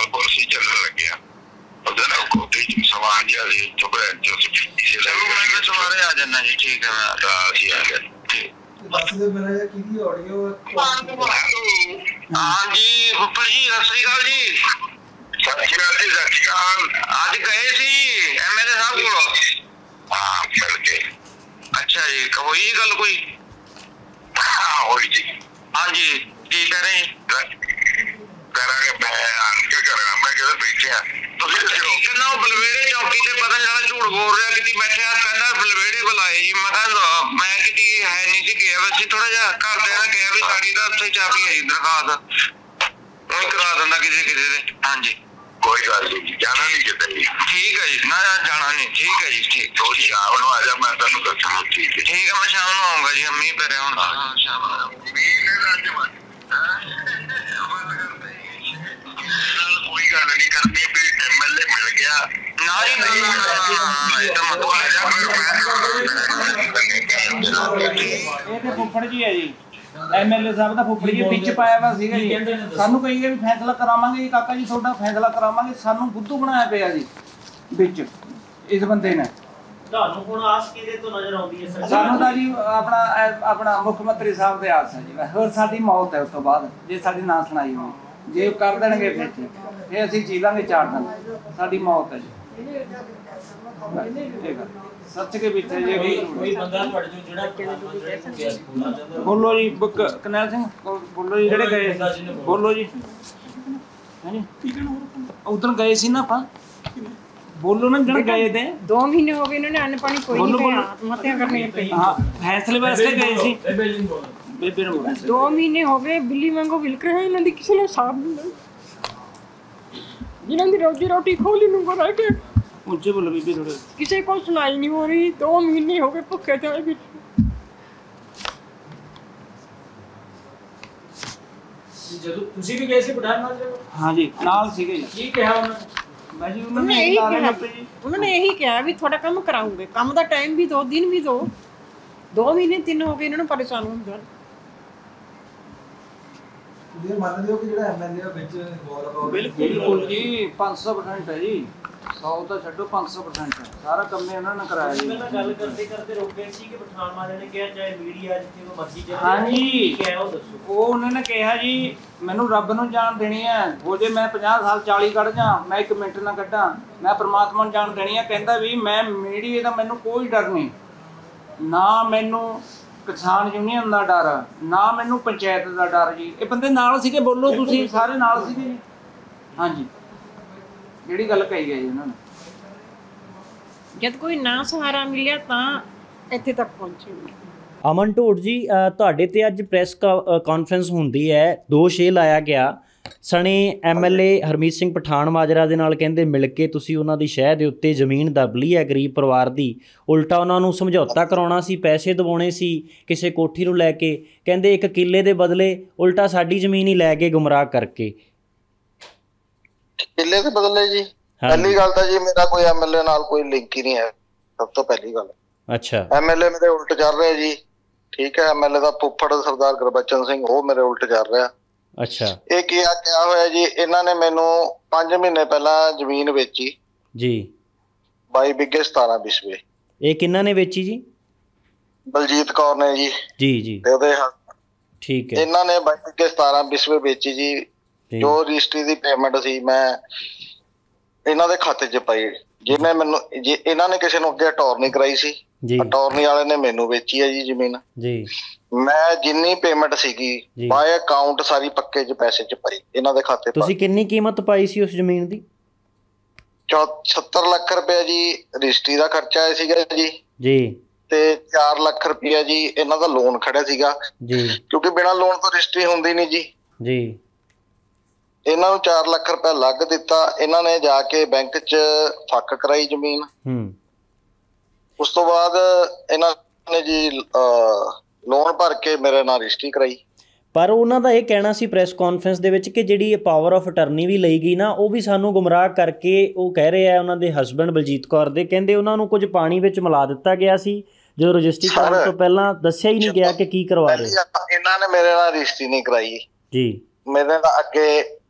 ਨਾਲ ਕੁਰਸੀ ਚੱਲਣ ਲੱਗਿਆ ਉਹਦੇ ਨਾਲ ਕੋਠੀ ਚ ਸਮਾਨ ਜਿਹਾ ਸੀ ਚੁੱਪੇ ਚਲੋ ਮੈਂ ਸਵਾਰੇ ਆ ਜਾਣਾ ਜੀ। ਠੀਕ ਹੈ ਮੈਂ ਅਸੀਂ ਆ ਗਏ। ਠੀਕ ਦੱਸ ਦਿਓ ਮੇਰਾ ਕਿਹਦੀ ਆਡੀਓ ਹਾਂਜੀ ਫੁੱਫੜ ਜੀ ਸਤਿ ਸ੍ਰੀ ਅਕਾਲ ਜੀ। ਸਤਿ ਸ਼੍ਰੀ ਅਕਾਲ ਜੀ। ਸਤਿ ਸ਼੍ਰੀ ਅਕਾਲ। ਅੱਜ ਗਏ ਸੀ ਐਮਐਲਏ ਸਾਹਿਬ ਕੋਲ? ਹਾਂ ਮਿਲ ਕੇ। ਅੱਛਾ ਜੀ ਹੋਈ ਗੱਲ ਕੋਈ? ਹਾਂ ਹੋਈ ਜੀ। ਹਾਂਜੀ ਕੀ ਕਹਿ ਰਹੇ? ਕਰਾਂਗੇ ਮੈਂ ਆਣ ਕੇ ਕਰਾਂਗਾ। ਮੈਂ ਕਿਹਦਾ ਬੈਠਿਆ ਤੁਸੀਂ ਦੱਸੋ ਕਿੰਨਾ ਉਹ ਬਲਵੇੜੇ ਚੌਕੀ ਤੇ ਪਤਾ ਨਹੀਂ ਸਾਲਾ ਝੂਠ ਬੋਲ ਰਿਹਾ ਕਿਤੇ ਬੈਠਿਆ ਕਹਿੰਦਾ ਬਲਵੇੜੇ ਬੁਲਾਏ ਜੀ। ਮੈਂ ਕਹਿੰਦਾ ਮੈਂ ਕਿਤੇ ਹੈ ਨਹੀਂ ਸੀ ਗਿਆ ਵੈਸੇ ਥੋੜਾ ਜਿਹਾ ਘਰਦਿਆਂ ਨੇ ਕਿਹਾ ਵੀ ਸਾਡੀ ਤਾਂ ਉੱਥੇ ਚਾਬੀ ਹੈ ਜੀ ਦਰਖਾਸਤ ਉਹ ਕਰਾ ਦਿੰਦਾ ਕਿਸੇ ਕਿਸੇ ਦੇ। ਹਾਂਜੀ ਕੋਈ ਗੱਲ ਨਹੀਂ ਜਾਣਾ ਨਹੀਂ ਕਿਤੇ। ਠੀਕ ਹੈ ਜੀ ਨਾ ਜਾਣਾ ਨਹੀਂ। ਠੀਕ ਹੈ ਜੀ ਠੀਕ। ਤੁਸੀਂ ਸ਼ਾਮ ਨੂੰ ਆ ਜਾ ਮੈਂ ਤੁਹਾਨੂੰ ਦੱਸਾਂਗਾ। ਠੀਕ ਹੈ ਠੀਕ ਹੈ ਮੈਂ ਸ਼ਾਮ ਨੂੰ ਆਉਂਗਾ ਜੀ। ਅੰਮੀ ਪੈ ਹੁਣ ਸ਼ਾਮ ਨੂੰ ਕੋਈ ਗੱਲ ਨਹੀਂ ਕਰਨੀ ਵੀ ਐਮਐਲਏ ਮਿਲ ਗਿਆ ਨਾ ਜੀ ਇਹ ਤਾਂ ਇਹ ਤੇ ਫੁੱਫੜ ਜੀ ਹੈ ਜੀ। ਐਮਐਲਏ ਸਾਹਿਬ ਦਾ ਫੁੱਫੜ ਜੀ ਵਿੱਚ ਪਾਇਆ ਵਾ ਸੀਗਾ ਜੀ। ਸਾਨੂੰ ਕਹੀਏ ਵੀ ਫੈਸਲਾ ਕਰਾਵਾਂਗੇ ਜੀ ਕਾਕਾ ਜੀ ਤੁਹਾਡਾ ਫੈਸਲਾ ਕਰਾਵਾਂਗੇ। ਸਾਨੂੰ ਬੁੱਧੂ ਬਣਾਇਆ ਪਿਆ ਜੀ ਵਿੱਚ ਇਸ ਬੰਦੇ ਨੇ। ਤੁਹਾਨੂੰ ਹੁਣ ਆਸ ਕਿਹਦੇ ਤੋਂ ਨਜ਼ਰ ਆਉਂਦੀ ਹੈ ਸਰਕਾਰ? ਸਾਨੂੰ ਤਾਂ ਜੀ ਆਪਣਾ ਮੁੱਖ ਮੰਤਰੀ ਸਾਹਿਬ ਦੇ ਆਸ ਹੈ ਜੀ। ਹੋਰ ਸਾਡੀ ਮੌਤ ਹੈ ਉਸ ਤੋਂ ਬਾਅਦ ਜੇ ਸਾਡੀ ਨਾ ਸੁਣਾਈ ਹੋਈ ਜੇ ਕਰ ਦੇਣਗੇ ਫਿਰ ਠੀਕ ਅਸੀਂ ਜੀ ਲਾਂਗੇ 4 ਦਿਨ। ਸਾਡੀ ਮੌਤ ਹੈ ਜੀ। ਠੀਕ ਹੈ ਸੱਚ ਕੇ ਵਿੱਚ ਜੀ। ਕੋਈ ਬੰਦਾ ਤੁਹਾਡੇ ਚੋਂ ਜਿਹੜਾ ਬੋਲੋ ਜੀ ਕਰਨੈਲ ਸਿੰਘ ਬੋਲੋ ਜੀ ਜਿਹੜੇ ਗਏ ਬੋਲੋ ਜੀ। ਹਾਂਜੀ ਉਧਰ ਗਏ ਸੀ ਨਾ ਆਪਾਂ ਬੋਲੋ ਨਾ ਜਿਹੜੇ ਗਏ ਤੇ 2 ਮਹੀਨੇ ਹੋ ਗਏ ਇਹਨਾਂ ਨੇ ਅੰਨ ਪਾਣੀ ਕੋਈ ਨਹੀਂ ਪਿਆ ਆਤਮ ਹੱਤਿਆ ਕਰਨੇ ਪਈ। ਹਾਂ ਫੈਸਲੇ ਵਾਸਤੇ ਗਏ ਸੀ ਬੇਬੇ ਨੂੰ 2 ਮਹੀਨੇ ਹੋ ਗਏ ਬਿੱਲੀ ਵਾਂਗੂ ਵਿਲਕ ਰਹੇ ਇਹਨਾਂ ਦੀ ਕਿਸੇ ਨੂੰ ਸਾਥ ਨਹੀਂ ਜਿਨ੍ਹਾਂ ਦੀ ਰੋਜੀ ਰੋਟੀ ਖੋਲੀ ਨੂੰ ਰਹਿ ਕੇ ਉੱਚੇ ਬੋਲੋ ਬੀਬੀ ਥੋੜੇ। ਕਿਸੇ ਕੋਲ ਸੁਣਾਈ ਨਹੀਂ ਹੋ ਰਹੀ। 2 ਮਹੀਨੇ ਹੋ ਗਏ ਭੁੱਖੇ ਤੇ ਵਿੱਚ। ਜਦੋਂ ਤੁਸੀਂ ਵੀ ਗਏ ਸੀ ਪਠਾਨ ਮਾਜਰੇ? ਹਾਂਜੀ ਨਾਲ ਸੀਗੇ ਜੀ। ਕੀ ਕਿਹਾ ਉਹਨਾਂ ਨੇ? ਬਾਜੀ ਉਹਨਾਂ ਨੇ ਇਹੀ ਕਿਹਾ ਵੀ ਤੁਹਾਡਾ ਕੰਮ ਕਰਾਉਂਗੇ। ਕੰਮ ਦਾ ਟਾਈਮ ਵੀ 2 ਦਿਨ ਵੀ 2 ਮਹੀਨੇ 3 ਹੋ ਗਏ ਇਹਨਾਂ ਨੂੰ ਪਰੇਸ਼ਾਨ ਹੁੰਦੇ। ਤੁਸੀਂ ਮੰਨਦੇ ਹੋ ਕਿ ਜਿਹੜਾ ਐਮਐਲਏ ਵਿੱਚ ਗੌਰ ਬਿਲਕੁਲ ਜੀ 500% ਹੈ ਜੀ। 100 ਤਾਂ ਛੱਡੋ 500% ਹੈ। ਸਾਰਾ ਕੰਮ ਇਹਨਾਂ ਨੇ ਕਰਾਇਆ ਜੀ। ਮੈਂ ਗੱਲ ਕਰਦੇ ਕਰਦੇ ਰੁਕ ਗਏ ਸੀ ਕਿ ਪਠਾਨ ਮਾਜਰੇ ਨੇ ਕਿਹਾ ਚਾਹੇ ਮੀਡੀਆ ਜਿੱਥੇ ਉਹ ਮਰਜ਼ੀ ਜਾਵੇ। ਹਾਂਜੀ ਕਿਹਾ ਉਹ ਦੱਸੋ। ਉਹ ਉਹਨਾਂ ਨੇ ਕਿਹਾ ਜੀ ਮੈਨੂੰ ਰੱਬ ਨੂੰ ਜਾਣ ਦੇਣੀ ਹੈ ਹੋ ਜੇ ਮੈਂ 50 ਸਾਲ 40 ਕੱਢ ਜਾ ਮੈਂ 1 ਮਿੰਟ ਨਾ ਕੱਢਾਂ ਮੈਂ ਪ੍ਰਮਾਤਮਾ ਨੂੰ ਜਾਣ ਦੇਣੀ ਹੈ। ਕਹਿੰਦਾ ਵੀ ਮੈਂ ਮੀਡੀਆ ਦਾ ਮੈਨੂੰ ਕੋਈ ਡਰ ਨਹੀਂ ਨਾ ਮੈਨੂੰ ਕਿਸਾਨ ਯੂਨੀਅਨ ਦਾ ਡਰ ਨਾ ਮੈਨੂੰ ਪੰਚਾਇਤ ਦਾ ਡਰ ਜੀ। ਇਹ ਬੰਦੇ ਨਾਲ ਸੀਗੇ ਬੋਲੋ ਤੁਸੀਂ ਸਾਰੇ ਨਾਲ ਸੀਗੇ ਜੀ। ਹਾਂਜੀ ਜਿਹੜੀ ਗੱਲ ਕਹੀ ਹੈ ਜੀ ਉਹਨਾਂ ਨੇ। ਜਦ ਕੋਈ ਨਾ ਸਹਾਰਾ ਮਿਲਿਆ ਤਾਂ ਇੱਥੇ ਤੱਕ ਪਹੁੰਚੇ। ਅਮਨ ਢੋਟ ਜੀ ਤੁਹਾਡੇ ਤੇ ਅੱਜ ਪ੍ਰੈਸ ਕਾਨਫਰੰਸ ਹੁੰਦੀ ਹੈ। ਦੋਸ਼ ਇਹ ਲਾਇਆ ਗਿਆ ਸਣੇ ਐਮਐਲਏ ਹਰਮੀਤ ਸਿੰਘ ਪਠਾਨ ਮਾਜਰਾ ਦੇ ਨਾਲ ਕਹਿੰਦੇ ਮਿਲ ਕੇ ਤੁਸੀਂ ਉਹਨਾਂ ਦੀ ਸ਼ਹਿ ਦੇ ਉੱਤੇ ਜ਼ਮੀਨ ਦੱਬ ਲਈ ਹੈ ਗਰੀਬ ਪਰਿਵਾਰ ਦੀ। ਉਲਟਾ ਉਹਨਾਂ ਨੂੰ ਸਮਝੌਤਾ ਕਰਾਉਣਾ ਸੀ ਪੈਸੇ ਦਿਵਾਉਣੇ ਸੀ ਕਿਸੇ ਕੋਠੀ ਨੂੰ ਲੈ ਕੇ। ਕਹਿੰਦੇ 1 ਕਿੱਲੇ ਦੇ ਬਦਲੇ ਉਲਟਾ ਸਾਡੀ ਜ਼ਮੀਨ ਹੀ ਲੈ ਕੇ ਗੁੰਮਰਾਹ ਕਰਕੇ। ਕਿੱਲੇ ਦੇ ਬਦਲੇ ਜੀ ਪਹਿਲੀ ਗੱਲ ਤਾਂ ਜੀ ਮੇਰਾ ਕੋਈ ਐਮਐਲਏ ਨਾਲ ਕੋਈ ਲਿੰਕ ਹੀ ਨਹੀਂ ਹੈ ਸਭ ਤੋਂ ਪਹਿਲੀ ਗੱਲ। ਅੱਛਾ ਐਮਐਲਏ ਮੇਰੇ ਉਲਟ ਚੱਲ ਰਿਹਾ ਜੀ। ਠੀਕ ਹੈ ਐਮਐਲਏ ਦਾ ਫੁੱਫੜ ਸਰਦਾਰ ਗੁਰਬਚਨ ਸਿੰਘ ਉਹ ਮੇਰੇ ਉਲਟ ਚੱਲ ਰਿਹਾ। ਅੱਛਾ ਇਹ ਕਿਹਾ ਹੋਇਆ ਜੀ ਇਹਨਾਂ ਨੇ ਮੈਨੂੰ 5 ਮਹੀਨੇ ਪਹਿਲਾਂ ਜ਼ਮੀਨ ਵੇਚੀ ਜੀ 22 ਬਿੱਗੇ 17 ਬਿਸਵੇ। ਇਹ ਕਿਹਨਾਂ ਨੇ ਵੇਚੀ ਜੀ? ਬਲਜੀਤ ਕੌਰ ਨੇ ਜੀ ਜੀ ਜੀ ਤੇ ਉਹਦੇ ਠੀਕ ਹੈ। ਇਹਨਾਂ ਨੇ 22 ਬਿੱਗੇ 17 ਬਿਸਵੇ ਵੇਚੀ ਜੀ। ਜੋ ਰਜਿਸਟਰੀ ਦੀ ਪੇਮੈਂਟ ਸੀ ਮੈਂ ਇਹਨਾਂ ਦੇ ਖਾਤੇ 'ਚ ਪਾਈ। ਜਿਵੇਂ ਮੈਨੂੰ ਜੇ ਇਹਨਾਂ ਨੇ ਕਿਸੇ ਨੂੰ ਅੱਗੇ ਅਟਾਰਨੀ ਕਰਾਈ ਸੀ ਅਟਾਰਨੀ ਵਾਲੇ ਨੇ ਮੈਨੂੰ ਵੇਚੀ ਹੈ ਜੀ ਜ਼ਮੀਨ ਜੀ। ਮੈਂ ਜਿੰਨੀ ਪੇਮੈਂਟ ਸੀਗੀ ਬਾਏ ਅਕਾਊਂਟ ਸਾਰੀ ਪੱਕੇ 'ਚ ਪੈਸੇ 'ਚ ਪਾਈ ਇਹਨਾਂ ਦੇ ਖਾਤੇ। ਤੁਸੀਂ ਕਿੰਨੀ ਕੀਮਤ ਪਾਈ ਸੀ ਉਸ ਜ਼ਮੀਨ ਦੀ? 70 ਲੱਖ ਰੁਪਏ ਜੀ ਰਜਿਸਟਰੀ ਦਾ ਖਰਚਾ ਆਇਆ ਸੀਗਾ ਜੀ ਤੇ 4 ਲੱਖ ਰੁਪਇਆ ਜੀ ਇਹਨਾਂ ਦਾ ਲੋਨ ਖੜਿਆ ਸੀਗਾ ਜੀ ਕਿਉਂਕਿ ਬਿਨਾਂ ਲੋਨ ਤੋਂ ਰਜਿਸਟਰੀ ਹੁੰਦੀ ਨਹੀਂ ਜੀ। ਇਹਨਾਂ ਨੂੰ 4 ਲੱਖ ਰੁਪਏ ਲੱਗ ਦਿੱਤਾ। ਇਹਨਾਂ ਨੇ ਜਾ ਕੇ ਬੈਂਕ 'ਚ ਫੱਕ ਕਰਾਈ ਜ਼ਮੀਨ। ਉਸ ਤੋਂ ਬਾਅਦ ਇਹਨਾਂ ਨੇ ਜੀ ਲੋਨ ਭਰ ਕੇ ਮੇਰੇ ਨਾਲ ਰਜਿਸਟਰੀ ਕਰਾਈ। ਪਰ ਉਹਨਾਂ ਦਾ ਇਹ ਕਹਿਣਾ ਸੀ ਪ੍ਰੈਸ ਕਾਨਫਰੰਸ ਦੇ ਵਿੱਚ ਕਿ ਜਿਹੜੀ ਇਹ ਪਾਵਰ ਆਫ ਅਟਰਨੀ ਵੀ ਲਈ ਗਈ ਨਾ ਉਹ ਵੀ ਸਾਨੂੰ ਗੁੰਮਰਾਹ ਕਰਕੇ ਉਹ ਕਹਿ ਰਹੇ ਆ ਉਹਨਾਂ ਦੇ ਹਸਬੈਂਡ ਬਲਜੀਤ ਕੌਰ ਦੇ ਕਹਿੰਦੇ ਉਹਨਾਂ ਨੂੰ ਕੁਝ ਪਾਣੀ ਵਿੱਚ ਮਿਲਾ ਦਿੱਤਾ ਗਿਆ ਸੀ ਜਦੋਂ ਰਜਿਸਟਰੀ ਕਰਾਉਣ ਤੋਂ ਪਹਿਲਾਂ ਦੱਸਿਆ ਹੀ ਨਹੀਂ ਗਿਆ ਕਿ ਕੀ ਕਰਵਾ ਰਹੇ। ਇਹਨਾਂ ਨੇ ਮੇਰੇ ਨਾਲ ਰਜਿਸਟਰੀ ਨਹੀਂ ਕਰਾਈ ਜੀ। ਮੇਰੇ ਨਾਲ ਅੱਗੇ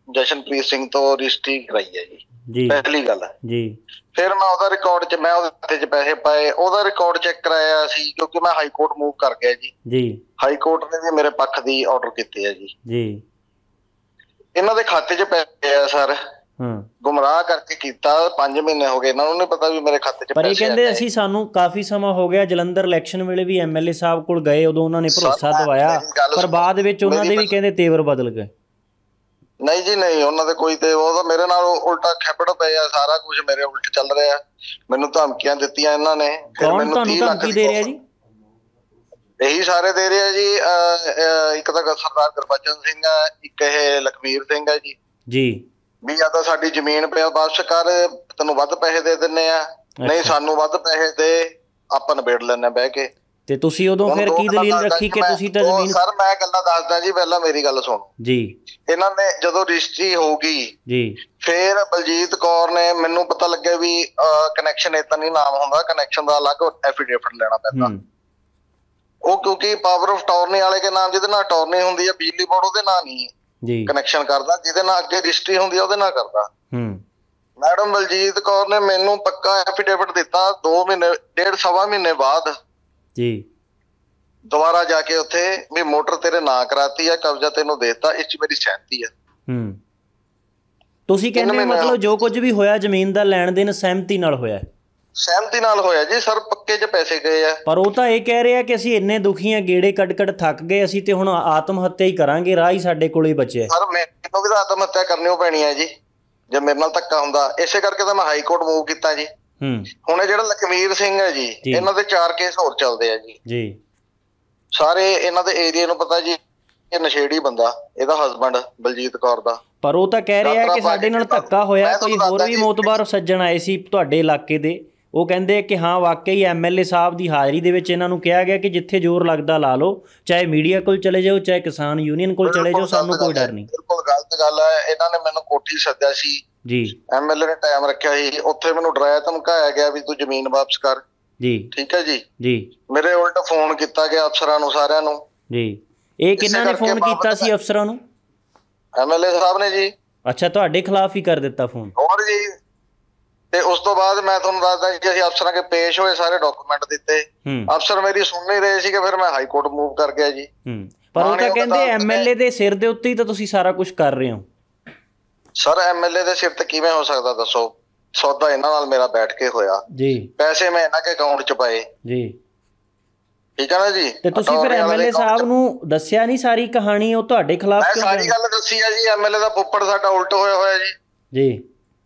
ਜਸ਼ਨਪ੍ਰੀਤ ਸਿੰਘ ਤੋਂ ਰਜਿਸਟਰੀ ਕਰਾਈ ਹੈ ਜੀ। ਜੀ ਪਹਿਲੀ ਗੱਲ ਜੀ। ਫਿਰ ਮੈਂ ਉਹਦਾ ਰਿਕਾਰਡ ਚ, ਮੈਂ ਉਹਦੇ ਖਾਤੇ ਚ ਪੈਸੇ ਪਾਏ, ਉਹਦਾ ਰਿਕਾਰਡ ਚੈੱਕ ਕਰਾਇਆ ਸੀ ਕਿਉਂਕਿ ਮੈਂ ਹਾਈ ਕੋਰਟ ਮੂਵ ਕਰ ਗਿਆ ਜੀ। ਜੀ। ਹਾਈ ਕੋਰਟ ਨੇ ਵੀ ਮੇਰੇ ਪੱਖ ਦੀ ਆਰਡਰ ਕੀਤੇ ਆ ਜੀ। ਜੀ। ਇਹਨਾਂ ਦੇ ਖਾਤੇ ਚ ਪੈਸੇ ਆ ਸਰ, ਗੁੰਮਰਾਹ ਕਰਕੇ ਕੀਤਾ। 5 ਮਹੀਨੇ ਹੋ ਗਏ, ਇਹਨਾਂ ਨੂੰ ਨਹੀਂ ਪਤਾ ਵੀ ਮੇਰੇ ਖਾਤੇ ਚ ਪਰ ਇਹ ਪੈਸੇ ਕਹਿੰਦੇ ਅਸੀਂ ਸਾਨੂੰ ਕਾਫੀ ਸਮਾਂ ਹੋ ਗਿਆ, ਜਲੰਧਰ ਇਲੈਕਸ਼ਨ ਵੇਲੇ ਵੀ ਐਮਐਲਏ ਸਾਹਿਬ ਕੋਲ ਗਏ, ਉਦੋਂ ਉਹਨਾਂ ਨੇ ਭਰੋਸਾ ਦਵਾਇਆ, ਪਰ ਬਾਅਦ ਵਿੱਚ ਉਹਨਾਂ ਦੇ ਵੀ ਕਹਿੰਦੇ ਤੇਵਰ ਬਦਲ ਗਏ। ਨਹੀਂ ਜੀ ਨਹੀਂ, ਉਹਨਾਂ ਦੇ ਕੋਈ ਤੇ ਉਹ ਤਾਂ ਮੇਰੇ ਨਾਲ ਉਲਟਾ ਖੇਪੜ ਪਿਆ, ਸਾਰਾ ਕੁਝ ਮੇਰੇ ਉਲਟ ਚੱਲ ਰਿਹਾ। ਮੈਨੂੰ ਧਮਕੀਆਂ ਦਿੱਤੀਆਂ ਇਹਨਾਂ ਨੇ। ਕੌਣ ਤੁਹਾਨੂੰ ਧਮਕੀ ਦੇ ਰਿਹਾ ਜੀ? ਇਹੀ ਸਾਰੇ ਦੇ ਰਿਹਾ ਜੀ। ਇੱਕ ਤਾਂ ਸਰਦਾਰ ਗੁਰਬਚਨ ਸਿੰਘ ਹੈ, ਇੱਕ ਇਹ ਲਖਵੀਰ ਸਿੰਘ ਹੈ ਜੀ। ਜੀ। ਵੀ ਜਾਂ ਤਾਂ ਸਾਡੀ ਜ਼ਮੀਨ ਪਿਆ ਵਾਪਸ ਕਰ, ਤੈਨੂੰ ਵੱਧ ਪੈਸੇ ਦੇ ਦਿੰਨੇ ਆ, ਨਹੀਂ ਸਾਨੂੰ ਵੱਧ ਪੈਸੇ ਦੇ, ਆਪਾਂ ਨਿਬੇੜ ਲੈਣੇ ਬਹਿ ਕੇ। ਤੇ ਤੁਸੀਂ ਉਦੋਂ ਫਿਰ ਕੀ ਦਲੀਲ ਰੱਖੀ ਕਿ ਤੁਸੀਂ ਤਾਂ ਜ਼ਮੀਨ? ਸਰ ਮੈਂ ਗੱਲਾਂ ਦੱਸਦਾ ਜੀ, ਪਹਿਲਾਂ ਮੇਰੀ ਗੱਲ ਸੁਣੋ ਜੀ। ਇਹਨਾਂ ਨੇ ਜਦੋਂ ਰਜਿਸਟਰੀ ਹੋ ਗਈ ਜੀ, ਫਿਰ ਬਲਜੀਤ ਕੌਰ ਨੇ, ਮੈਨੂੰ ਪਤਾ ਲੱਗਿਆ ਵੀ ਕਨੈਕਸ਼ਨ ਏਦਾਂ ਨਹੀਂ ਨਾਮ ਹੁੰਦਾ, ਕਨੈਕਸ਼ਨ ਦਾ ਅਲੱਗ ਐਫੀਡੇਵਿਟ ਲੈਣਾ ਪੈਂਦਾ। ਉਹ ਕਿਉਂਕਿ ਪਾਵਰ ਆਫ ਅਟਾਰਨੀ ਵਾਲੇ ਕੇ ਨਾਮ, ਜਿਹਦੇ ਨਾਲ ਅਟਾਰਨੀ ਹੁੰਦੀ ਹੈ ਬਿਜਲੀ ਬੋਰਡ, ਉਹਦੇ ਨਾਲ ਨਹੀਂ ਕਨੈਕਸ਼ਨ ਕਰਦਾ, ਜਿਹਦੇ ਨਾਲ ਅੱਗੇ ਰਜਿਸਟਰੀ ਹੁੰਦੀ ਹੈ ਉਹਦੇ ਨਾਲ ਕਰਦਾ। ਮੈਡਮ ਬਲਜੀਤ ਕੌਰ ਨੇ ਮੈਨੂੰ ਪੱਕਾ ਐਫੀਡੇਵਿਟ ਦਿੱਤਾ 2 ਮਹੀਨੇ, 1.5 ਮਹੀਨੇ ਬਾਅਦ ਜੀ, ਦੁਬਾਰਾ ਜਾ ਕੇ ਉੱਥੇ ਵੀ ਮੋਟਰ ਤੇਰੇ ਨਾਂ ਕਰਾਤੀ ਹੈ, ਕਬਜ਼ਾ ਤੈਨੂੰ ਦੇਤਾ, ਇਸ ਚ ਮੇਰੀ ਸਹਿਮਤੀ ਹੈ। ਤੁਸੀਂ ਕਹਿੰਦੇ ਮਤਲਬ ਜੋ ਕੁਝ ਵੀ ਹੋਇਆ ਜ਼ਮੀਨ ਦਾ ਲੈਣ ਦੇਣ ਸਹਿਮਤੀ ਨਾਲ ਹੋਇਆ? ਸਹਿਮਤੀ ਨਾਲ ਹੋਇਆ ਜੀ ਸਰ, ਪੱਕੇ ਚ ਪੈਸੇ ਗਏ ਆ। ਪਰ ਉਹ ਤਾਂ ਇਹ ਕਹਿ ਰਿਹਾ ਕਿ ਅਸੀਂ ਇੰਨੇ ਦੁਖੀ ਆ, ਗੇੜੇ ਕੱਢ ਕੱਢ ਥੱਕ ਗਏ ਅਸੀਂ, ਤੇ ਹੁਣ ਆਤਮ ਹੱਤਿਆ ਹੀ ਕਰਾਂਗੇ, ਰਾਹ ਹੀ ਸਾਡੇ ਕੋਲੇ ਬਚਿਆ। ਸਰ ਮੈਨੂੰ ਵੀ ਤਾਂ ਆਤਮ ਹੱਤਿਆ ਕਰਨੀ ਪੈਣੀ ਹੈ ਜੀ, ਜੇ ਮੇਰੇ ਨਾਲ ਧੱਕਾ ਹੁੰਦਾ। ਇਸੇ ਕਰਕੇ ਤਾਂ ਮੈਂ ਹਾਈ ਕੋਰਟ ਮੂਵ ਕੀਤਾ ਜੀ। ਹੁਣ ਇਹ ਜਿਹੜਾ ਲਖਵੀਰ ਸਿੰਘ ਹੈ ਜੀ, ਇਹਨਾਂ ਦੇ 4 ਕੇਸ ਹੋਰ ਚੱਲਦੇ ਆ ਜੀ। ਸਾਰੇ ਇਹਨਾਂ ਦੇ ਏਰੀਆ ਨੂੰ ਪਤਾ ਜੀ, ਇਹ ਨਸ਼ੇੜੀ ਬੰਦਾ, ਇਹਦਾ ਹਸਬੈਂਡ ਬਲਜੀਤ ਕੌਰ ਦਾ। ਪਰ ਉਹ ਤਾਂ ਕਹਿ ਰਿਹਾ ਕਿ ਸਾਡੇ ਨਾਲ ਧੱਕਾ ਹੋਇਆ, ਕੋਈ ਹੋਰ ਵੀ ਮੋਤਬਾਰ ਸੱਜਣ ਆਏ ਸੀ ਤੁਹਾਡੇ ਇਲਾਕੇ ਦੇ, ਉਹ ਕਹਿੰਦੇ ਕਿ ਹਾਂ ਵਾਕਈ ਐਮਐਲਏ ਸਾਹਿਬ ਦੀ ਹਾਜ਼ਰੀ ਦੇ ਵਿੱਚ ਇਹਨਾਂ ਨੂੰ ਕਿਹਾ ਗਿਆ ਕਿ ਜਿੱਥੇ ਜ਼ੋਰ ਲੱਗਦਾ ਲਾ ਲਓ, ਚਾਹੇ ਮੀਡੀਆ ਕੋਲ ਚਲੇ ਜਾਓ, ਚਾਹੇ ਕਿਸਾਨ ਯੂਨੀਅਨ ਕੋਲ ਚਲੇ ਜਾਓ, ਸਾਨੂੰ ਕੋਈ ਡਰ ਨਹੀਂ। ਬਿਲਕੁਲ ਗਲਤ ਗੱਲ ਹੈ। ਇਹਨਾਂ ਨੇ ਮੈਨੂੰ ਕੋਠੀ ਸੱਦਿਆ ਸੀ ਜੀ, ਐਮਐਲਏ ਨੇ ਟਾਈਮ ਰੱਖਿਆ ਸੀ, ਉੱਥੇ ਮੈਨੂੰ ਡਰਾਇਆ ਧਮਕਾਇਆ ਗਿਆ ਵੀ ਤੂੰ ਜ਼ਮੀਨ ਵਾਪਸ ਕਰ ਜੀ, ਠੀਕ ਹੈ ਜੀ। ਮੇਰੇ ਉਲਟ ਫੋਨ ਕੀਤਾ ਗਿਆ ਅਫਸਰਾਂ ਨੂੰ, ਸਾਰਿਆਂ ਨੂੰ ਜੀ। ਇਹ ਕਿਹਨਾਂ ਨੇ ਫੋਨ ਕੀਤਾ ਸੀ ਅਫਸਰਾਂ ਨੂੰ? ਐਮਐਲਏ ਸਾਹਿਬ ਨੇ ਜੀ। ਅੱਛਾ, ਤੁਹਾਡੇ ਖਿਲਾਫ ਹੀ ਕਰ ਦਿੱਤਾ ਫੋਨ? ਹੋਰ ਜੀ। ਤੇ ਉਸ ਤੋਂ ਬਾਅਦ ਮੈਂ ਤੁਹਾਨੂੰ ਦੱਸਦਾ ਕਿ ਅਸੀਂ ਅਫਸਰਾਂ ਕੇ ਪੇਸ਼ ਹੋਏ, ਸਾਰੇ ਡਾਕੂਮੈਂਟ ਦਿੱਤੇ, ਅਫਸਰ ਮੇਰੀ ਸੁਣ ਨਹੀਂ ਰਹੇ ਸੀਗੇ, ਫਿਰ ਮੈਂ ਹਾਈ ਕੋਰਟ ਮੂਵ ਕਰ ਗਿਆ ਜੀ। ਪਰ ਉਹ ਤਾਂ ਕਹਿੰਦੇ ਐਮਐਲਏ ਦੇ ਸਿਰ ਦੇ ਉੱਤੇ ਹੀ ਤਾਂ ਤੁਸੀਂ ਸਾਰਾ ਕੁਝ ਕਰ ਰਹੇ ਹੋ। ਸਰ ਐਮਐਲਏ ਦੇ ਸਿਰ ਤੇ ਕਿਵੇਂ ਹੋ ਸਕਦਾ ਦੱਸੋ? ਸੌਦਾ ਇਹਨਾਂ ਨਾਲ ਮੇਰਾ ਬੈਠ ਕੇ ਹੋਇਆ ਜੀ, ਪੈਸੇ ਮੈਂ ਇਹਨਾਂ ਕੇ ਅਕਾਊਂਟ ਚ ਪਾਏ ਜੀ, ਠੀਕ ਹੈ ਨਾ ਜੀ। ਤੇ ਤੁਸੀਂ ਫਿਰ ਐਮਐਲਏ ਸਾਹਿਬ ਨੂੰ ਦੱਸਿਆ ਨਹੀਂ ਸਾਰੀ ਕਹਾਣੀ? ਉਹ ਤੁਹਾਡੇ ਖਿਲਾਫ ਕਿਉਂ? ਮੈਂ ਸਾਰੀ ਗੱਲ ਦੱਸੀ ਆ ਜੀ। ਐਮਐਲਏ ਦਾ ਪੁੱਪੜ ਸਾਡਾ ਉਲਟ ਹੋਇਆ ਜੀ ਜੀ,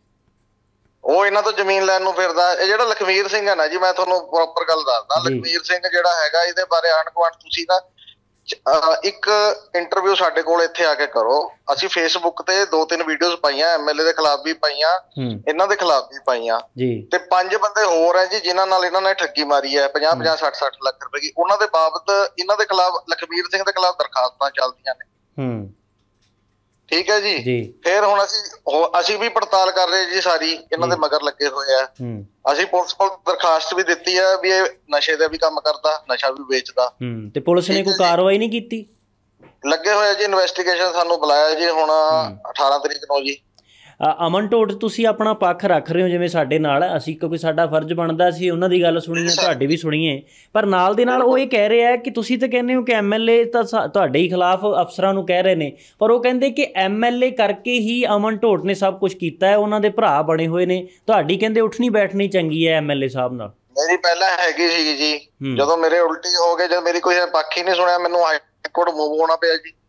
ਉਹ ਇਹਨਾਂ ਤੋਂ ਜ਼ਮੀਨ ਲੈਣ ਨੂੰ ਫਿਰਦਾ। ਇਹ ਜਿਹੜਾ ਲਖਵੀਰ ਸਿੰਘ ਹੈ ਨਾ ਜੀ, ਮੈਂ ਤੁਹਾਨੂੰ ਪ੍ਰੋਪਰ ਗੱਲ ਦੱਸਦਾ। ਲਖਵੀਰ ਸਿੰਘ ਜਿਹੜਾ ਹੈਗਾ, ਇਹਦੇ ਬਾਰੇ ਆਂਢ ਗੁਆਂਢ ਤੁਸੀਂ ਨਾ ਇੱਕ ਇੰਟਰਵਿਊ ਸਾਡੇ ਕੋਲ ਇੱਥੇ ਆ ਕੇ ਕਰੋ। ਅਸੀਂ ਫੇਸਬੁੱਕ ਤੇ 2-3 ਵੀਡੀਓਜ਼ ਪਾਈਆਂ, ਐਮਐਲਏ ਦੇ ਖਿਲਾਫ ਵੀ ਪਾਈਆਂ, ਇਹਨਾਂ ਦੇ ਖਿਲਾਫ ਵੀ ਪਾਈਆਂ ਤੇ 5 ਬੰਦੇ ਹੋਰ ਹੈ ਜੀ ਜਿਨ੍ਹਾਂ ਨਾਲ ਇਹਨਾਂ ਨੇ ਠੱਗੀ ਮਾਰੀ ਹੈ 50-50, 60-60 ਲੱਖ ਰੁਪਏ ਦੀ। ਉਹਨਾਂ ਦੇ ਬਾਬਤ ਇਹਨਾਂ ਦੇ ਖਿਲਾਫ, ਲਖਵੀਰ ਸਿੰਘ ਦੇ ਖਿਲਾਫ ਦਰਖਾਸਤਾਂ ਚੱਲਦੀਆਂ ਨੇ, ਠੀਕ ਹੈ ਜੀ। ਫਿਰ ਹੁਣ ਅਸੀਂ ਵੀ ਪੜਤਾਲ ਕਰ ਰਹੇ ਜੀ, ਸਾਰੀ ਇਹਨਾਂ ਦੇ ਮਗਰ ਲੱਗੇ ਹੋਏ ਆ। ਅਸੀਂ ਪੁਲਿਸ ਕੋਲ ਦਰਖਾਸਤ ਵੀ ਦਿੱਤੀ ਹੈ ਵੀ ਇਹ ਨਸ਼ੇ ਦਾ ਵੀ ਕੰਮ ਕਰਦਾ, ਨਸ਼ਾ ਵੀ ਵੇਚਦਾ। ਤੇ ਪੁਲਿਸ ਨੇ ਕੋਈ ਕਾਰਵਾਈ ਨਹੀਂ ਕੀਤੀ? ਲੱਗੇ ਹੋਇਆ ਜੀ ਇਨਵੈਸਟੀਗੇਸ਼ਨ, ਸਾਨੂੰ ਬੁਲਾਇਆ ਜੀ ਹੁਣ 18 ਤਰੀਕ ਨੂੰ ਜੀ। ਅਮਨ ਢੋਟ, ਤੁਸੀਂ ਆਪਣਾ ਪੱਖ ਰੱਖ ਰਹੇ ਹੋ ਜਿਵੇਂ ਸਾਡੇ ਨਾਲ, ਅਸੀਂ ਕਿਉਂਕਿ ਸਾਡਾ ਫਰਜ਼ ਬਣਦਾ ਸੀ ਉਹਨਾਂ ਦੀ ਗੱਲ ਸੁਣੀਏ, ਤੁਹਾਡੀ ਵੀ ਸੁਣੀਏ, ਪਰ ਨਾਲ ਦੇ ਨਾਲ ਉਹ ਇਹ ਕਹਿ ਰਿਹਾ ਕਿ ਤੁਸੀਂ ਤਾਂ ਕਹਿੰਦੇ ਹੋ ਕਿ ਐਮਐਲਏ ਤਾਂ ਤੁਹਾਡੇ ਹੀ ਖਿਲਾਫ ਅਫਸਰਾਂ ਨੂੰ ਕਹਿ ਰਹੇ ਨੇ, ਪਰ ਉਹ ਕਹਿੰਦੇ ਕਿ ਐਮਐਲਏ ਕਰਕੇ ਹੀ ਅਮਨ ਢੋਟ ਨੇ ਸਭ ਕੁਝ ਕੀਤਾ ਹੈ, ਉਹਨਾਂ ਦੇ ਭਰਾ ਬਣੇ ਹੋਏ ਨੇ। ਤੁਹਾਡੀ ਕਹਿੰਦੇ ਉੱਠਣੀ ਬੈਠਣੀ ਚੰਗੀ ਹੈ ਐਮਐਲਏ ਸਾਹਿਬ ਨਾਲ। ਮੇਰੀ ਪਹਿਲਾਂ ਹੈਗੀ ਸੀ ਜੀ, ਜਦੋਂ ਮੇਰੇ ਉਲਟੀ ਹੋ ਗਏ, ਜਦ ਮੇਰੀ ਕੋਈ ਪੱਖ ਹੀ ਨਹੀਂ ਸੁਣਿਆ, ਮੈਨੂੰ ਹਾਈ ਕੋਰਟ ਮੂਵ ਹੋਣਾ ਪਿਆ ਜੀ।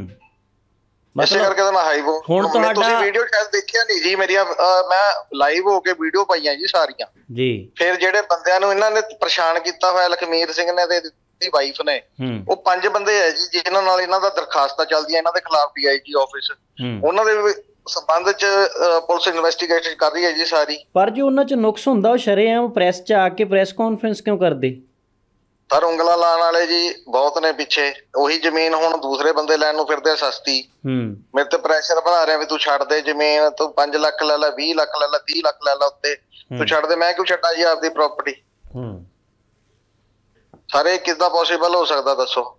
ਇਸੇ ਕਰਕੇ ਤਾਂ ਮੈਂ ਹਾਈ ਕੋਰਟ। ਹੁਣ ਤੁਸੀਂ ਵੀਡੀਓ ਸ਼ਾਇਦ ਦੇਖਿਆ ਨਹੀਂ ਜੀ ਮੇਰੀਆਂ, ਮੈਂ ਲਾਈਵ ਹੋ ਕੇ ਵੀਡੀਓ ਪਾਈਆਂ ਜੀ ਸਾਰੀਆਂ ਜੀ। ਫਿਰ ਜਿਹੜੇ ਬੰਦਿਆਂ ਨੂੰ ਇਹਨਾਂ ਨੇ ਪਰੇਸ਼ਾਨ ਕੀਤਾ ਹੋਇਆ, ਲਖਮੀਰ ਸਿੰਘ ਨੇ ਤੇ ਇਹਦੀ ਵਾਈਫ ਨੇ, ਉਹ 5 ਬੰਦੇ ਹੈ ਜੀ ਜਿਨ੍ਹਾਂ ਨਾਲ ਇਹਨਾਂ ਦਾ ਦਰਖਾਸਤਾਂ ਚੱਲਦੀਆਂ ਇਹਨਾਂ ਦੇ ਖਿਲਾਫ ਡੀਆਈਜੀ ਆਫਿਸ, ਉਹਨਾਂ ਦੇ ਸੰਬੰਧ ਚ ਪੁਲਿਸ ਇਨਵੈਸਟੀਗੇਸ਼ਨ ਕਰ ਰਹੀ ਹੈ ਜੀ ਸਾਰੀ। ਪਰ ਜੋ ਉਹਨਾਂ ਚ ਨੁਕਸ ਹੁੰਦਾ ਉਹ ਸ਼ਰੇਆਮ ਪ੍ਰੈਸ ਚ ਆ ਕੇ ਪ੍ਰੈਸ ਕਾਨਫਰੰਸ ਕਿਉਂ ਕਰਦੇ? ਸਰ ਉਂਗਲਾਂ ਲਾਉਣ ਵਾਲੇ ਜੀ ਬਹੁਤ ਨੇ ਪਿੱਛੇ। ਉਹੀ ਜ਼ਮੀਨ ਹੁਣ ਦੂਸਰੇ ਬੰਦੇ ਲੈਣ ਨੂੰ ਫਿਰਦੇ ਸਸਤੀ। ਮੇਰੇ ਤੇ ਪ੍ਰੈਸ਼ਰ ਬਣਾ ਰਿਹਾ ਵੀ ਤੂੰ ਛੱਡ ਦੇ ਜ਼ਮੀਨ, ਤੂੰ 5 ਲੱਖ ਲੈ ਲੈ, 20 ਲੱਖ ਲੈ ਲੈ, 30 ਲੱਖ ਲੈ ਲੈ, ਉੱਤੇ ਤੂੰ ਛੱਡ ਦੇ। ਮੈਂ ਕਿਉਂ ਛੱਡਾਂ ਜੀ ਆਪਦੀ ਪ੍ਰਾਪਰਟੀ? ਸਾਰੇ ਕਿੱਦਾਂ ਪੋਸੀਬਲ ਹੋ ਸਕਦਾ ਦੱਸੋ?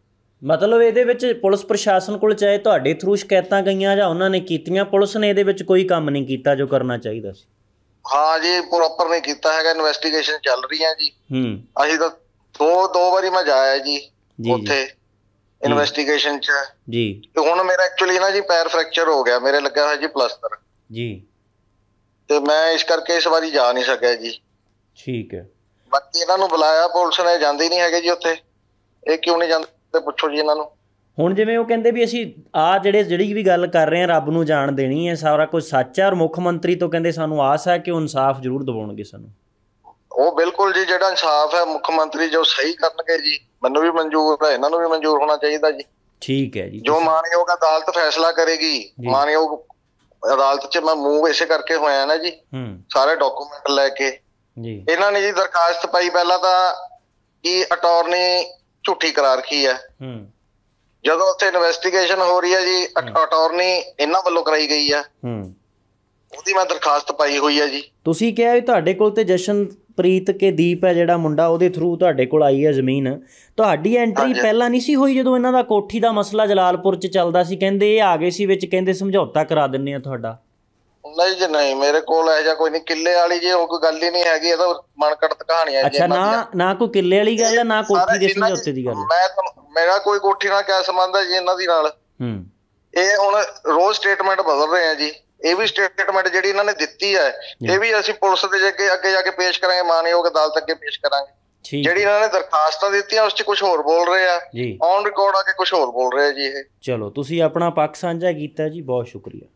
ਮਤਲਬ ਇਹਦੇ ਵਿੱਚ ਪੁਲਿਸ ਪ੍ਰਸ਼ਾਸਨ ਕੋਲ ਚਾਹੇ ਤੁਹਾਡੇ ਥਰੂ ਸ਼ਿਕਾਇਤਾਂ ਗਈਆਂ ਜਾਂ ਉਹਨਾਂ ਨੇ ਕੀਤੀਆਂ, ਪੁਲਿਸ ਨੇ ਇਹਦੇ ਵਿੱਚ ਕੋਈ ਕੰਮ ਨਹੀਂ ਕੀਤਾ ਜੋ ਕਰਨਾ ਚਾਹੀਦਾ ਸੀ। ਹਾਂ ਜੀ, ਪ੍ਰੋਪਰ ਨਹੀਂ ਕੀਤਾ ਹੈਗਾ। ਇਨਵੈਸਟੀਗੇਸ਼ਨ ਚੱਲ ਰਹੀ ਹੈ ਜੀ। ਅਸੀਂ ਤਾਂ ਦੋ ਵਾਰੀ ਮੈਂ ਜਾਇਆ ਜੀ ਉੱਥੇ ਇਨਵੈਸਟੀਗੇਸ਼ਨ 'ਚ ਜੀ। ਤੇ ਹੁਣ ਮੇਰਾ ਐਕਚੁਅਲੀ ਨਾ ਜੀ ਪੈਰ ਫ੍ਰੈਕਚਰ ਹੋ ਗਿਆ, ਮੇਰੇ ਲੱਗਿਆ ਹੋਇਆ ਜੀ ਪਲਸਤਰ ਜੀ, ਤੇ ਮੈਂ ਇਸ ਕਰਕੇ ਇਸ ਵਾਰੀ ਜਾ ਨਹੀਂ ਸਕਿਆ ਜੀ। ਠੀਕ ਹੈ। ਬਾਕੀ ਇਹਨਾਂ ਨੂੰ ਬੁਲਾਇਆ, ਪੁਲਿਸ ਨੇ, ਜਾਂਦੇ ਨਹੀਂ ਹੈਗੇ ਜੀ ਉੱਥੇ। ਇਹ ਕਿਉਂ ਨਹੀਂ ਜਾਂਦੇ ਪੁੱਛੋ ਜੀ ਇਹਨਾਂ ਨੂੰ। ਹੁਣ ਜਿਵੇਂ ਉਹ ਕਹਿੰਦੇ ਵੀ ਅਸੀਂ ਜਿਹੜੀ ਵੀ ਗੱਲ ਕਰ ਰਹੇ ਹਾਂ ਰੱਬ ਨੂੰ ਜਾਣ ਦੇਣੀ ਹੈ, ਸਾਰਾ ਕੁਝ ਸੱਚ ਹੈ, ਔਰ ਮੁੱਖ ਮੰਤਰੀ ਤੋਂ ਕਹਿੰਦੇ ਸਾਨੂੰ ਆਸ ਹੈ ਕਿ ਉਹ ਇਨਸਾਫ ਜ਼ਰੂਰ ਦਿਵਾਉਣਗੇ ਸਾਨੂੰ। ਉਹ ਬਿਲਕੁਲ ਜੀ, ਜਿਹੜਾ ਇਨਸਾਫ ਹੈ ਮੁੱਖ ਮੰਤਰੀ ਜੋ ਸਹੀ ਕਰਨਗੇ ਜੀ, ਮੈਨੂੰ ਵੀ ਮਨਜ਼ੂਰ ਹੈ, ਇਹਨਾਂ ਨੂੰ ਵੀ ਮਨਜ਼ੂਰ ਹੋਣਾ ਚਾਹੀਦਾ ਜੀ। ਠੀਕ ਹੈ ਜੀ। ਜੋ ਮਾਨਯੋਗ ਅਦਾਲਤ ਫੈਸਲਾ ਕਰੇਗੀ, ਮਾਨਯੋਗ ਅਦਾਲਤ 'ਚ ਮੈਂ ਮੂਵ ਇਸੇ ਕਰਕੇ ਹੋਇਆ ਨਾ ਜੀ, ਸਾਰੇ ਡਾਕੂਮੈਂਟ ਲੈ ਕੇ। ਇਹਨਾਂ ਨੇ ਜੀ ਦਰਖਾਸਤ ਪਾਈ ਪਹਿਲਾਂ ਤਾਂ ਕਿ ਅਟਾਰਨੀ ਝੂਠੀ ਕਰਾ ਰੱਖੀ ਹੈ। ਜਦੋਂ ਉੱਥੇ ਇਨਵੈਸਟੀਗੇਸ਼ਨ ਹੋ ਰਹੀ ਹੈ ਜੀ, ਅਟਾਰਨੀ ਇਹਨਾਂ ਵੱਲੋਂ ਕਰਾਈ ਗਈ ਹੈ, ਉਹਦੀ ਮੈਂ ਦਰਖਾਸਤ ਪਾਈ ਹੋਈ ਹੈ ਜੀ। ਤੁਸੀਂ ਕਿਹਾ ਵੀ ਤੁਹਾਡੇ ਕੋਲ ਤੇ ਜਸ਼ਨਪ੍ਰੀਤ ਕੇ ਦੀਪ ਹੈ ਜਿਹੜਾ ਮੁੰਡਾ, ਉਹਦੇ ਥਰੂ ਤੁਹਾਡੇ ਕੋਲ ਆਈ ਹੈ ਜ਼ਮੀਨ। ਤੁਹਾਡੀ ਐਂਟਰੀ ਪਹਿਲਾਂ ਨਹੀਂ ਸੀ ਹੋਈ ਜਦੋਂ ਇਹਨਾਂ ਦਾ ਕੋਠੀ ਦਾ ਮਸਲਾ ਜਲਾਲਪੁਰ 'ਚ ਚੱਲਦਾ ਸੀ? ਕਹਿੰਦੇ ਇਹ ਆ ਗਏ ਸੀ ਵਿੱਚ, ਕਹਿੰਦੇ ਸਮਝੌਤਾ ਕਰਾ ਦਿੰਦੇ ਆ ਤੁਹਾਡਾ। ਨਹੀਂ ਜੀ ਨਹੀਂ, ਮੇਰੇ ਕੋਲ ਇਹੋ ਜਿਹਾ ਕੋਈ ਨਹੀਂ। ਕਿੱਲੇ ਵਾਲੀ ਜੀ ਉਹ ਕੋਈ ਗੱਲ ਹੀ ਨਹੀਂ ਹੈਗੀ, ਇਹ ਤਾਂ ਮਨਕੜਤ ਕਹਾਣੀ ਹੈ। ਅੱਛਾ, ਨਾ ਕੋਈ ਕਿੱਲੇ ਵਾਲੀ ਗੱਲ ਹੈ, ਨਾ ਕੋਠੀ ਦੇ ਸਮਝੌਤੇ ਦੀ ਗੱਲ। ਮੇਰਾ ਕੋਈ ਕੋਠੀ ਨਾਲ ਕਿਆ ਸੰਬੰਧ ਹੈ ਜੀ ਇਹਨਾਂ ਦੀ ਨਾਲ। ਇਹ ਹੁਣ ਰੋਜ਼ ਸਟੇਟਮੈਂਟ ਬਦਲ ਰਹੇ ਆ ਜੀ। ਇਹ ਵੀ ਸਟੇਟਮੈਂਟ ਜਿਹੜੀ ਇਹਨਾਂ ਨੇ ਦਿੱਤੀ ਹੈ, ਇਹ ਵੀ ਅਸੀਂ ਪੁਲਿਸ ਦੇ ਅੱਗੇ ਜਾ ਕੇ ਪੇਸ਼ ਕਰਾਂਗੇ, ਮਾਨਯੋਗ ਅਦਾਲਤ ਅੱਗੇ ਪੇਸ਼ ਕਰਾਂਗੇ। ਜਿਹੜੀ ਇਹਨਾਂ ਨੇ ਦਰਖਾਸਤਾਂ ਦਿੱਤੀਆਂ ਉਸ 'ਚ ਕੁਝ ਹੋਰ ਬੋਲ ਰਹੇ ਆ, ਔਨ ਰਿਕਾਰਡ ਆ ਕੇ ਕੁਝ ਹੋਰ ਬੋਲ ਰਹੇ ਆ ਜੀ ਇਹ। ਚਲੋ, ਤੁਸੀਂ ਆਪਣਾ ਪੱਖ ਸਾਂਝਾ ਕੀਤਾ ਜੀ, ਬਹੁਤ ਸ਼ੁਕਰੀਆ।